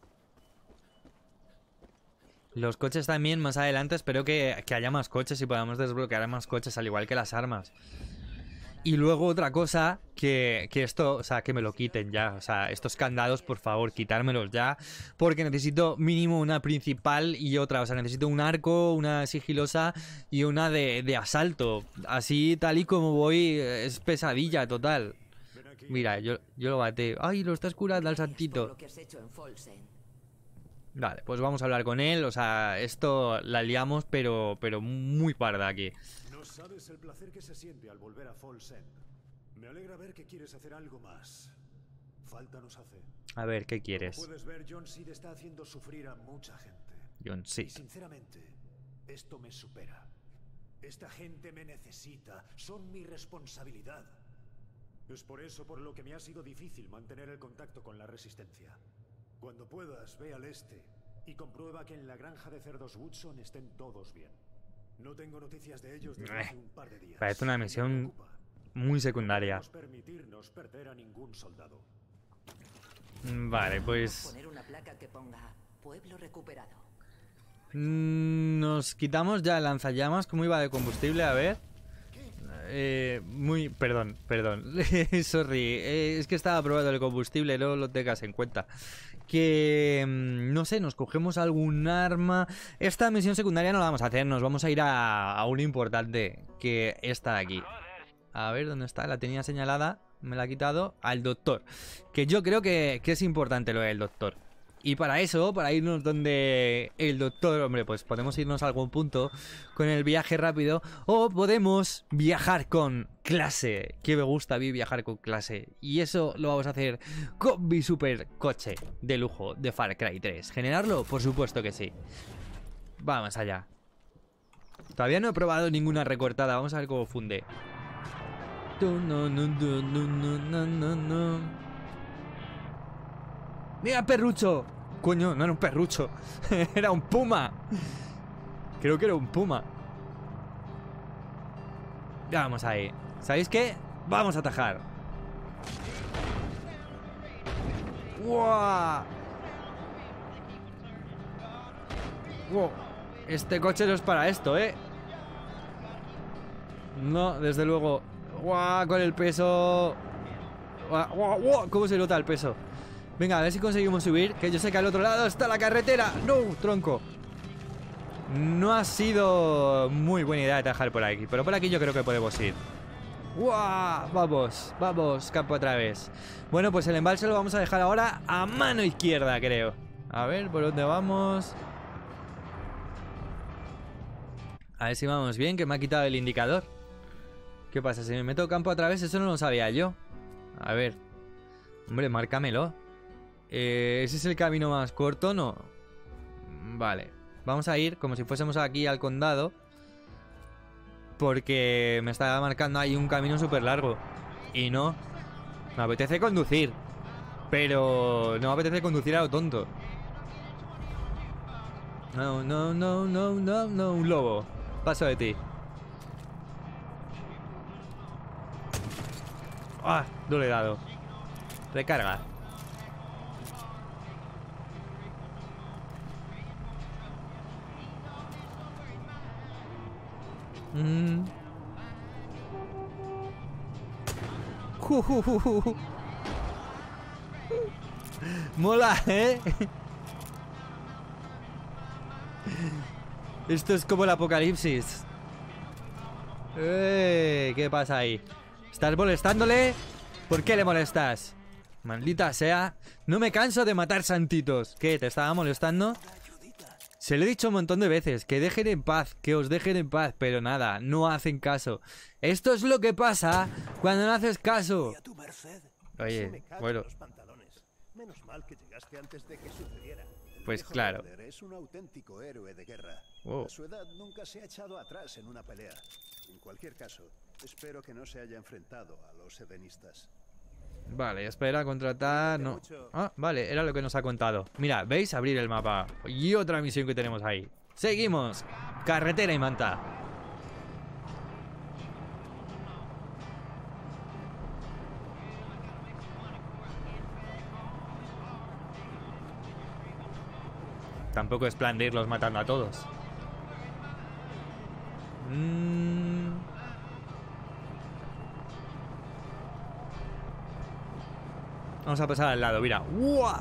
Los coches también más adelante espero que, que haya más coches y podamos desbloquear más coches al igual que las armas. Y luego otra cosa que, que esto, o sea, que me lo quiten ya. O sea, estos candados, por favor, quitármelos ya. Porque necesito mínimo una principal y otra. O sea, necesito un arco, una sigilosa y una de, de asalto. Así, tal y como voy, es pesadilla total. Mira, yo, yo lo bateo. ¡Ay, lo estás curando al santito! Vale, pues vamos a hablar con él. O sea, esto la liamos, pero, pero muy parda aquí. No sabes el placer que se siente al volver a Falls End. Me alegra ver que quieres hacer algo más. Falta nos hace. A ver, ¿qué quieres? Como puedes ver, John Seed está haciendo sufrir a mucha gente. John Seed. Y sinceramente, esto me supera. Esta gente me necesita. Son mi responsabilidad. Es por eso por lo que me ha sido difícil mantener el contacto con la Resistencia. Cuando puedas, ve al este y comprueba que en la granja de cerdos Woodson estén todos bien. No tengo noticias de ellos desde hace un par de días. Parece una misión muy secundaria. No podemos permitirnos perder a ningún soldado. Vale, pues... Poner una placa que ponga pueblo recuperado. Nos quitamos ya el lanzallamas. ¿Cómo iba de combustible? A ver. Eh, muy... Perdón, perdón. Sorry. Eh, es que estaba probando el combustible, no lo tengas en cuenta. Que... No sé, nos cogemos algún arma. Esta misión secundaria no la vamos a hacer. Nos vamos a ir a, a una importante, que está aquí. A ver, ¿dónde está? La tenía señalada. Me la ha quitado. Al doctor. Que yo creo que, que es importante lo del doctor. Y para eso, para irnos donde el doctor, hombre, pues podemos irnos a algún punto con el viaje rápido. O podemos viajar con clase. Que me gusta a mí viajar con clase. Y eso lo vamos a hacer con mi super coche de lujo de Far Cry tres. ¿Generarlo? Por supuesto que sí. Vamos allá. Todavía no he probado ninguna recortada. Vamos a ver cómo funde. No, no, no, no, no, no, no. ¡Mira, perrucho! Coño, no era un perrucho. Era un puma. Creo que era un puma. Ya vamos ahí. ¿Sabéis qué? Vamos a atajar. ¡Wow! ¡Wow! Este coche no es para esto, ¿eh? No, desde luego. ¡Guau! Con el peso. ¡Guau! ¡Guau! ¡Guau! ¿Cómo se nota el peso? Venga, a ver si conseguimos subir. Que yo sé que al otro lado está la carretera. ¡No! Tronco. No ha sido muy buena idea atajar por aquí. Pero por aquí yo creo que podemos ir. ¡Guau! Vamos, vamos, campo otra vez. Bueno, pues el embalse lo vamos a dejar ahora a mano izquierda, creo. A ver, ¿por dónde vamos? A ver si vamos bien, que me ha quitado el indicador. ¿Qué pasa? Si me meto campo a través, eso no lo sabía yo. A ver. Hombre, márcamelo. Eh, ¿Ese es el camino más corto? No. Vale. Vamos a ir como si fuésemos aquí al condado. Porque me está marcando ahí un camino súper largo. Y no. Me apetece conducir. Pero no me apetece conducir a lo tonto. No, no, no, no, no, no. Un lobo. Paso de ti. Ah, no le he dado. Recarga. Mm. Uh, uh, uh, uh. Mola, ¿eh? Esto es como el apocalipsis. Eh, ¿qué pasa ahí? ¿Estás molestándole? ¿Por qué le molestas? Maldita sea. No me canso de matar santitos. ¿Qué? ¿Te estaba molestando? Se lo he dicho un montón de veces. Que dejen en paz. Que os dejen en paz. Pero nada, no hacen caso. Esto es lo que pasa cuando no haces caso. Oye, bueno. Menos mal que llegaste antes de que sucediera. Pues claro. Es un auténtico héroe de guerra. Wow. A su edad nunca se ha echado atrás en una pelea. En cualquier caso, espero que no se haya enfrentado a los edenistas. Vale, espera, contratar... No. Ah, vale, era lo que nos ha contado. Mira, ¿veis? Abrir el mapa. Y otra misión que tenemos ahí. Seguimos. Carretera y manta. Tampoco es plan de irlos matando a todos. Mm. Vamos a pasar al lado, mira. ¡Uah!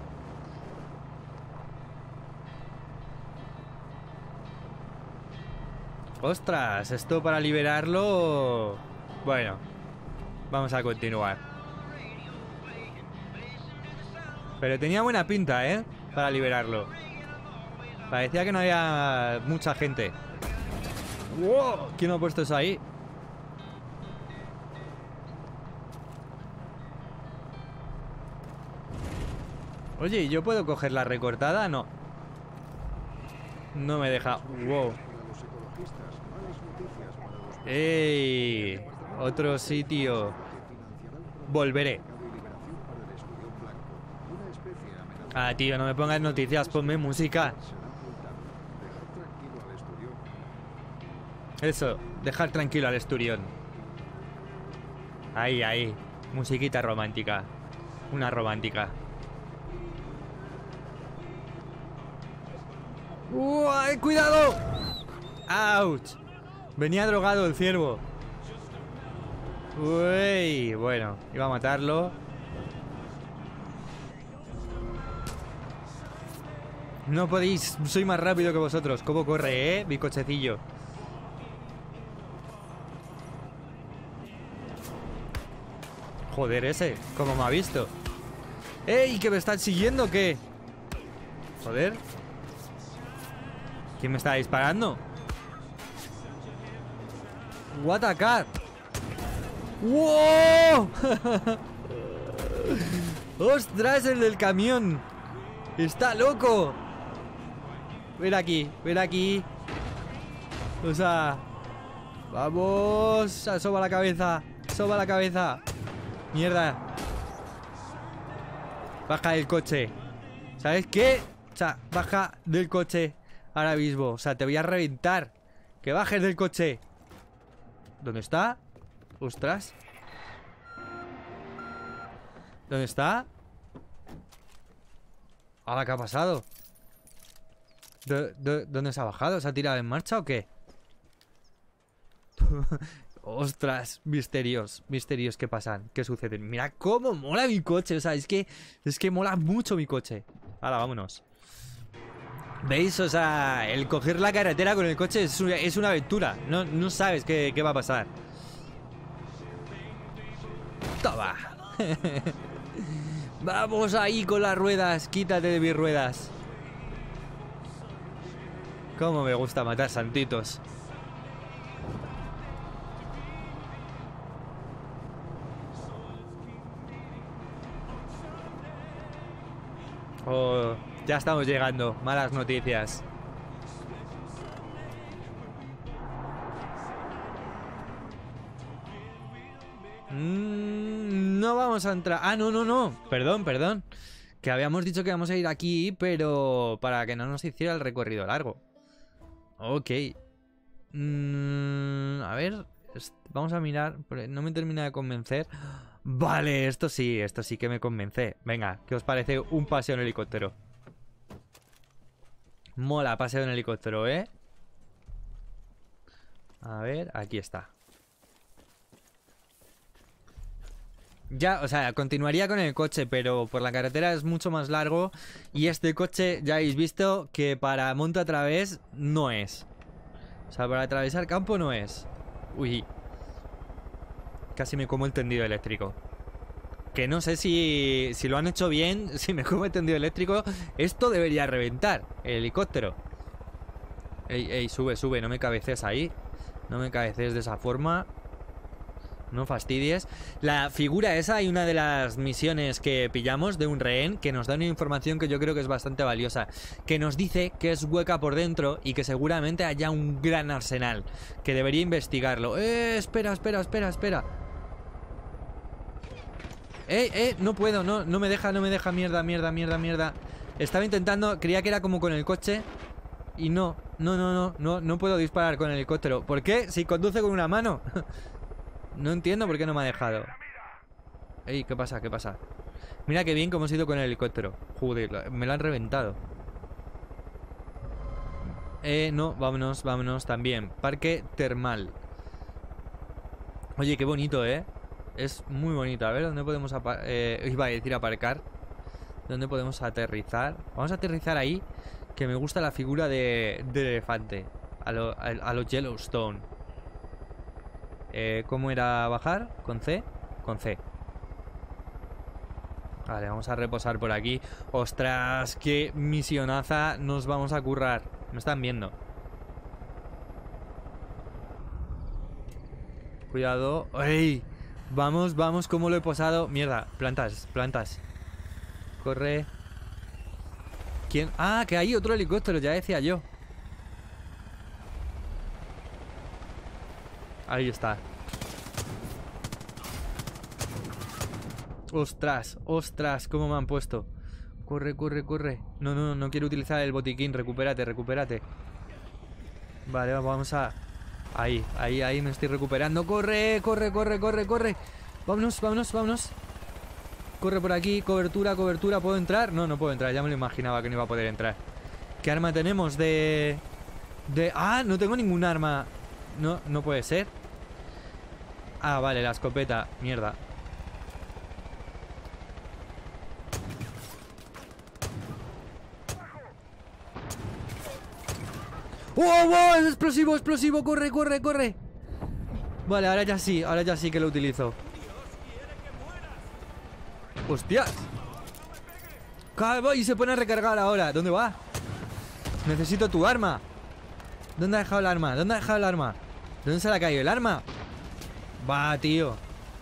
Ostras, esto para liberarlo... Bueno, vamos a continuar. Pero tenía buena pinta, ¿eh? Para liberarlo. Parecía que no había mucha gente. ¡Wow! ¿Quién ha puesto eso ahí? Oye, ¿yo puedo coger la recortada? No. No me deja. ¡Wow! ¡Ey! Otro sitio. Volveré. Ah, tío, no me pongas noticias, ponme música. Eso, dejar tranquilo al Esturión. Ahí, ahí. Musiquita romántica. Una romántica. ¡Uy! ¡Cuidado! ¡Auch! Venía drogado el ciervo. Uy, bueno, iba a matarlo. No podéis, soy más rápido que vosotros. ¿Cómo corre, eh? Mi cochecillo. Joder, ese, ¿cómo me ha visto? ¡Ey! ¿Que me están siguiendo o qué? Joder. ¿Quién me está disparando? What a cat. ¡Wow! ¡Ostras, el del camión! ¡Está loco! Ven aquí, ven aquí. O sea, vamos. Asoma la cabeza. Asoma la cabeza. Mierda. Baja del coche. ¿Sabes qué? O sea, baja del coche ahora mismo. O sea, te voy a reventar. Que bajes del coche. ¿Dónde está? Ostras. ¿Dónde está? Ahora, ¿qué ha pasado? ¿De, de, ¿Dónde se ha bajado? ¿Se ha tirado en marcha o qué? Ostras, misterios, misterios que pasan, que suceden. Mira cómo mola mi coche, o sea, es que es que mola mucho mi coche. Ahora, vámonos. ¿Veis? O sea, el coger la carretera con el coche es una, es una aventura. No, no sabes qué, qué va a pasar. Toma. Vamos ahí con las ruedas. Quítate de mis ruedas. Cómo me gusta matar santitos. Oh, ya estamos llegando. Malas noticias. Mm, no vamos a entrar. Ah, no, no, no. Perdón, perdón. Que habíamos dicho que íbamos a ir aquí, pero para que no nos hiciera el recorrido largo. Ok. Mm, a ver. Vamos a mirar. No me termina de convencer. Vale, esto sí, esto sí que me convence. Venga, ¿qué os parece un paseo en helicóptero? Mola, paseo en helicóptero, ¿eh? A ver, aquí está. Ya, o sea, continuaría con el coche, pero por la carretera es mucho más largo. Y este coche, ya habéis visto que para monte a través no es. O sea, para atravesar campo no es. Uy. Casi me como el tendido eléctrico. Que no sé si, si lo han hecho bien. Si me como el tendido eléctrico, esto debería reventar el helicóptero. Ey, ey, sube, sube, no me cabecees ahí. No me cabecees de esa forma. No fastidies. La figura esa, hay una de las misiones que pillamos de un rehén que nos da una información que yo creo que es bastante valiosa. Que nos dice que es hueca por dentro y que seguramente haya un gran arsenal. Que debería investigarlo. Eh, espera, espera, espera, espera. Eh, eh, no puedo, no, no me deja, no me deja. Mierda, mierda, mierda, mierda. Estaba intentando, creía que era como con el coche. Y no, no, no, no, no, no puedo disparar con el helicóptero. ¿Por qué? Si conduce con una mano. No entiendo por qué no me ha dejado. Ey, ¿qué pasa? ¿Qué pasa? Mira qué bien que hemos ido con el helicóptero. Joder, me lo han reventado. Eh, no, vámonos, vámonos también. Parque termal. Oye, qué bonito, ¿eh? es muy bonito. A ver, ¿dónde podemos eh, iba a decir aparcar? ¿Dónde podemos aterrizar? Vamos a aterrizar ahí, que me gusta la figura de, de elefante. A los a, a lo Yellowstone. eh, ¿Cómo era bajar? ¿Con C? Con C. Vale, vamos a reposar por aquí. Ostras, qué misionaza nos vamos a currar. Me están viendo. Cuidado. ¡Ey! Vamos, vamos, cómo lo he posado. Mierda, plantas, plantas. Corre. ¿Quién? Ah, que hay otro helicóptero, ya decía yo. Ahí está. Ostras, ostras, cómo me han puesto. Corre, corre, corre. No, no, no quiero utilizar el botiquín. Recupérate, recupérate. Vale, vamos a... Ahí, ahí, ahí me estoy recuperando. Corre, corre, corre, corre, corre. Vámonos, vámonos, vámonos. Corre por aquí, cobertura, cobertura. ¿Puedo entrar? No, no puedo entrar, ya me lo imaginaba que no iba a poder entrar. ¿Qué arma tenemos de...? De... Ah, no tengo ningún arma. No, no puede ser. Ah, vale, la escopeta. Mierda. ¡Oh, oh! ¡Es explosivo, explosivo! ¡Corre, corre, corre! Vale, ahora ya sí, ahora ya sí que lo utilizo. ¡Hostias! Y se pone a recargar ahora. ¿Dónde va? Necesito tu arma. ¿Dónde ha dejado el arma? ¿Dónde ha dejado el arma? ¿Dónde se le ha caído el arma? Va, tío.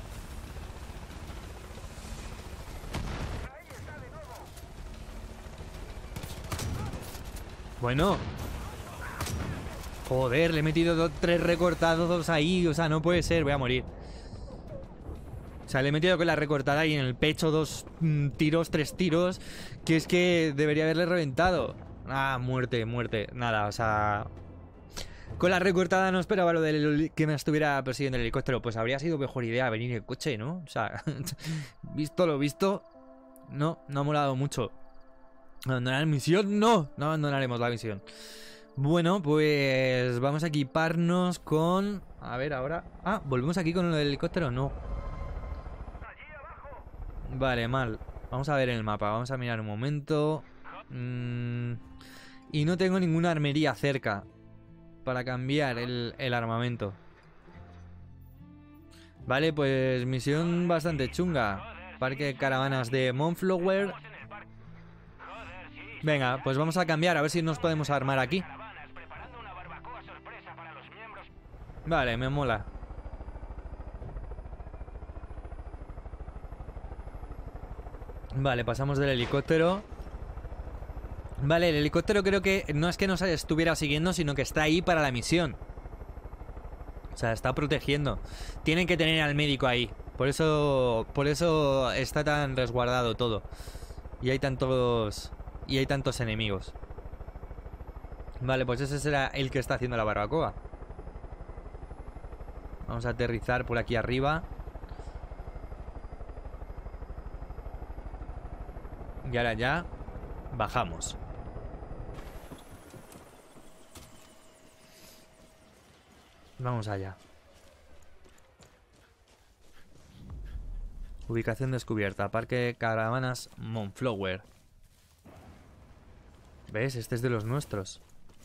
Bueno. Joder, le he metido dos, tres recortados ahí. O sea, no puede ser, voy a morir. O sea, le he metido con la recortada y en el pecho dos mm, tiros, tres tiros. Que es que debería haberle reventado. Ah, muerte, muerte. Nada, o sea... Con la recortada no esperaba lo de que me estuviera persiguiendo el helicóptero. Pues habría sido mejor idea venir en coche, ¿no? O sea, visto lo visto, no, no ha molado mucho. ¿Abandonar misión? No, no abandonaremos la misión. Bueno, pues vamos a equiparnos con... A ver, ahora... Ah, ¿volvemos aquí con el helicóptero? No. Vale, mal. Vamos a ver el mapa, vamos a mirar un momento. Mm... Y no tengo ninguna armería cerca para cambiar el, el armamento. Vale, pues misión bastante chunga. Parque de caravanas de Moonflower. Venga, pues vamos a cambiar, a ver si nos podemos armar aquí. Vale, me mola. Vale, pasamos del helicóptero. Vale, el helicóptero creo que no es que nos estuviera siguiendo, sino que está ahí para la misión. O sea, está protegiendo. Tienen que tener al médico ahí. Por eso, por eso está tan resguardado todo. Y hay tantos, y hay tantos enemigos. Vale, pues ese será el que está haciendo la barbacoa. Vamos a aterrizar por aquí arriba. Y ahora ya bajamos. Vamos allá. Ubicación descubierta. Parque Caravanas Moonflower. ¿Ves? Este es de los nuestros.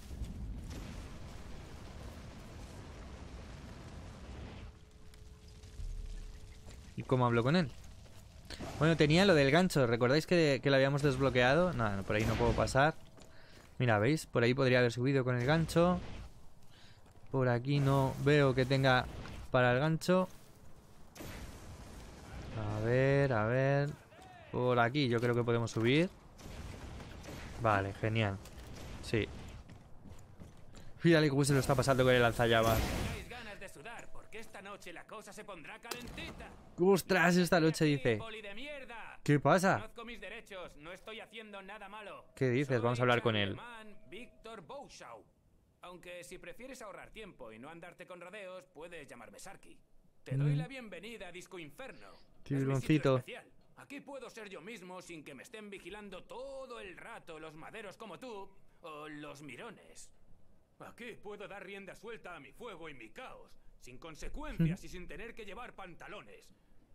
¿Y cómo hablo con él? Bueno, tenía lo del gancho. ¿Recordáis que, que lo habíamos desbloqueado? Nada, no, por ahí no puedo pasar. Mira, ¿veis? Por ahí podría haber subido con el gancho. Por aquí no veo que tenga para el gancho. A ver, a ver. Por aquí yo creo que podemos subir. Vale, genial. Sí. Fíjate cómo se lo está pasando con el lanzallamas. ¡Ostras! Esta noche dice. ¿Qué pasa? ¿Qué dices? Vamos a hablar con él. Aunque si prefieres ahorrar tiempo y no andarte con rodeos, puedes llamarme Sarky. Te doy la bienvenida a Disco Inferno. Tiburoncito. Aquí puedo ser yo mismo sin que me estén vigilando todo el rato los maderos como tú o los mirones. Aquí puedo dar rienda suelta a mi fuego y mi caos, sin consecuencias y sin tener que llevar pantalones.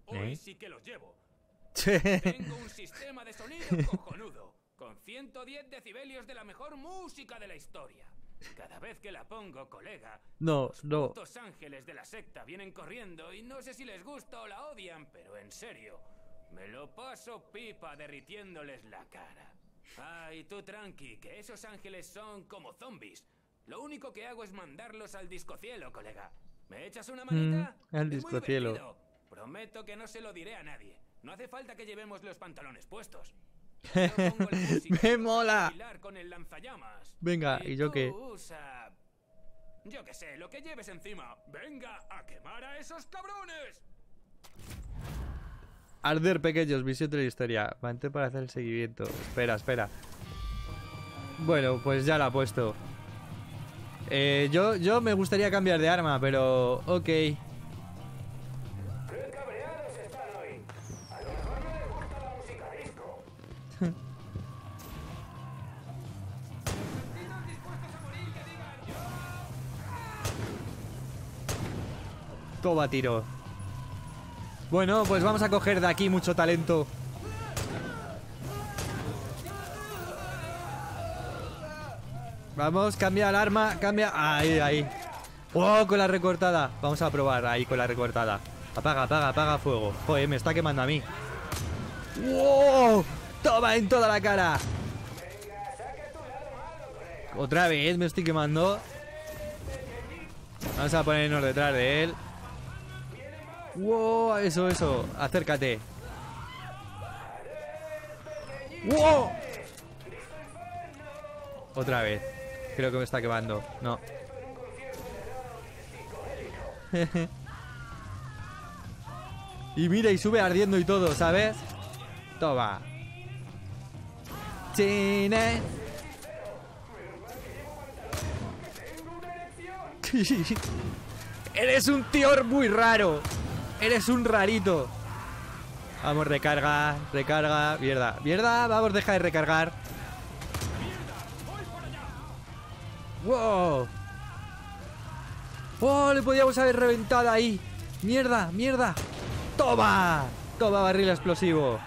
Hoy ¿Eh? sí que los llevo. Tengo un sistema de sonido cojonudo, con ciento diez decibelios de la mejor música de la historia. Cada vez que la pongo, colega, No, no. los putos ángeles de la secta vienen corriendo y no sé si les gusta o la odian, pero en serio, me lo paso pipa derritiéndoles la cara. Ay, tú tranqui, que esos ángeles son como zombies. Lo único que hago es mandarlos al discocielo, colega. ¿Me echas una manita? Mm, al Es muy discocielo. divertido. Prometo que no se lo diré a nadie. No hace falta que llevemos los pantalones puestos. Me mola. Con el lanzallamas. Venga, ¿y yo tú qué? Usa... Yo qué sé, lo que lleves encima. Venga a quemar a esos cabrones. Arder pequeños, visión de la historia. Mantén para hacer el seguimiento. Espera, espera. Bueno, pues ya la he puesto. Eh, yo, yo me gustaría cambiar de arma, pero... Ok. ¡Qué cabreados están hoy! A lo mejor no les gusta la música disco. Toma tiro. Bueno, pues vamos a coger de aquí mucho talento. Vamos, cambia el arma, cambia... Ahí, ahí. Oh, con la recortada. Vamos a probar ahí con la recortada. Apaga, apaga, apaga fuego. Joder, me está quemando a mí. ¡Wow! Toma en toda la cara. Otra vez me estoy quemando. Vamos a ponernos detrás de él. ¡Wow! Eso, eso. Acércate. ¡Wow! Otra vez. Creo que me está quemando. No. Y mira, y sube ardiendo y todo, ¿sabes? Toma. Chine. Eres un tío muy raro. Eres un rarito. Vamos, recarga, recarga. Mierda, mierda, vamos, deja de recargar. ¡Wow! ¡Oh! Le podíamos haber reventado ahí. ¡Mierda! ¡Mierda! ¡Toma! ¡Toma, barril explosivo!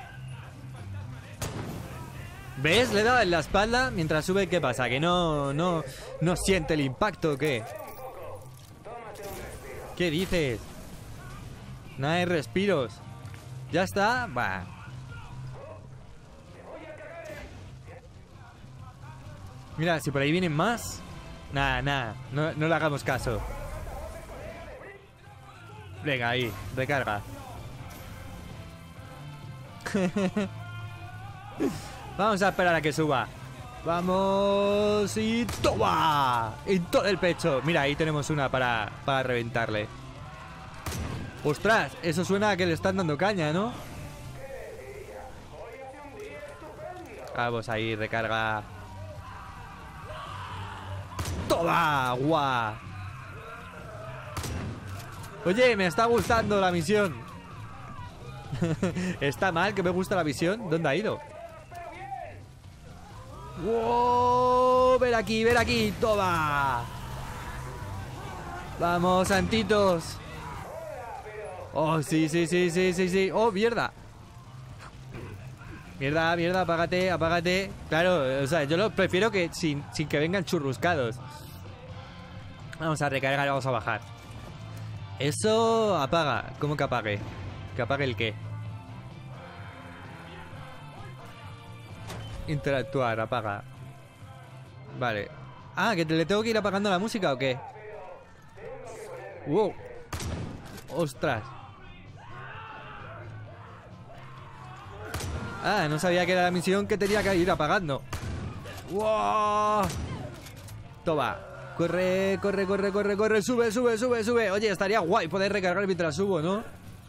¿Ves? Le he dado en la espalda mientras sube. ¿Qué pasa? ¿Que no, no, no siente el impacto o qué? ¿Qué dices? Nada de respiros. ¿Ya está? Bah. Mira, si por ahí vienen más. Nada, nada, no, no le hagamos caso. Venga, ahí, recarga. Vamos a esperar a que suba. Vamos y toma. En todo el pecho. Mira, ahí tenemos una para, para reventarle. Ostras, eso suena a que le están dando caña, ¿no? Vamos ahí, recarga. ¡Toma! ¡Guau! Oye, me está gustando la misión. ¿Está mal que me gusta la misión? ¿Dónde ha ido? ¡Wow! Ven aquí, ven aquí. ¡Toma! Vamos, santitos. Oh, sí, sí, sí, sí, sí, sí. Oh, mierda. Mierda, mierda, apágate, apágate. Claro, o sea, yo lo prefiero que sin, sin que vengan churruscados. Vamos a recargar y vamos a bajar. Eso apaga. ¿Cómo que apague? ¿Que apague el qué? Interactuar, apaga. Vale. Ah, ¿que te le tengo que ir apagando la música o qué? Wow. Ostras. Ah, no sabía que era la misión que tenía que ir apagando. ¡Wow! Toma. Corre, corre, corre, corre, corre. Sube, sube, sube, sube. Oye, estaría guay poder recargar mientras subo, ¿no?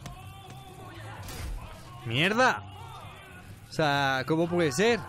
¡Mierda! O sea, ¿cómo puede ser?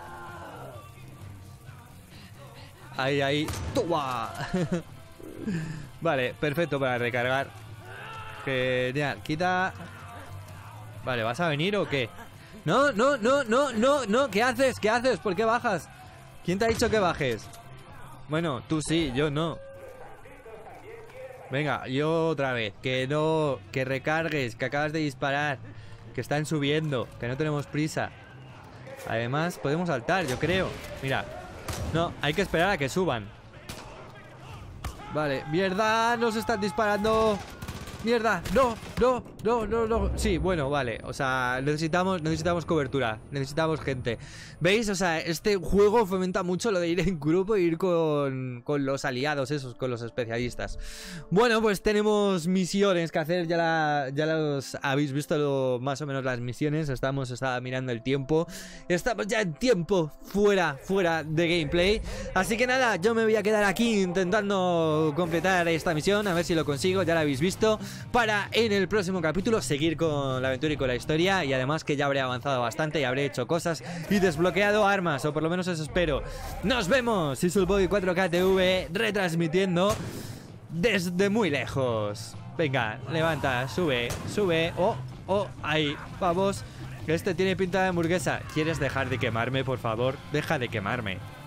Ahí, ahí. ¡Toma! Vale, perfecto para recargar. Genial. Quita. Vale, ¿vas a venir o qué? No, no, no, no, no, no. ¿Qué haces? ¿Qué haces? ¿Por qué bajas? ¿Quién te ha dicho que bajes? Bueno, tú sí, yo no. Venga, y otra vez. Que no, que recargues, que acabas de disparar. Que están subiendo, que no tenemos prisa. Además, podemos saltar, yo creo. Mira, no, hay que esperar a que suban. Vale, mierda, nos están disparando. Mierda, no, no, no, no, no. Sí, bueno, vale, o sea, necesitamos necesitamos cobertura, necesitamos gente. ¿Veis? O sea, este juego fomenta mucho lo de ir en grupo e ir con, con los aliados esos, con los especialistas. Bueno, pues tenemos misiones que hacer, ya, la, ya los habéis visto lo, más o menos las misiones. Estamos, estaba mirando el tiempo. Estamos ya en tiempo fuera, fuera de gameplay. Así que nada, yo me voy a quedar aquí intentando completar esta misión, a ver si lo consigo, ya la habéis visto. Para en el próximo capítulo seguir con la aventura y con la historia. Y además que ya habré avanzado bastante y habré hecho cosas y desbloqueado armas, o por lo menos eso espero. Nos vemos, Sisulboy cuatro K T V retransmitiendo desde muy lejos. Venga, levanta, sube, sube. Oh, oh, ahí, vamos. Este tiene pinta de hamburguesa. ¿Quieres dejar de quemarme, por favor? Deja de quemarme.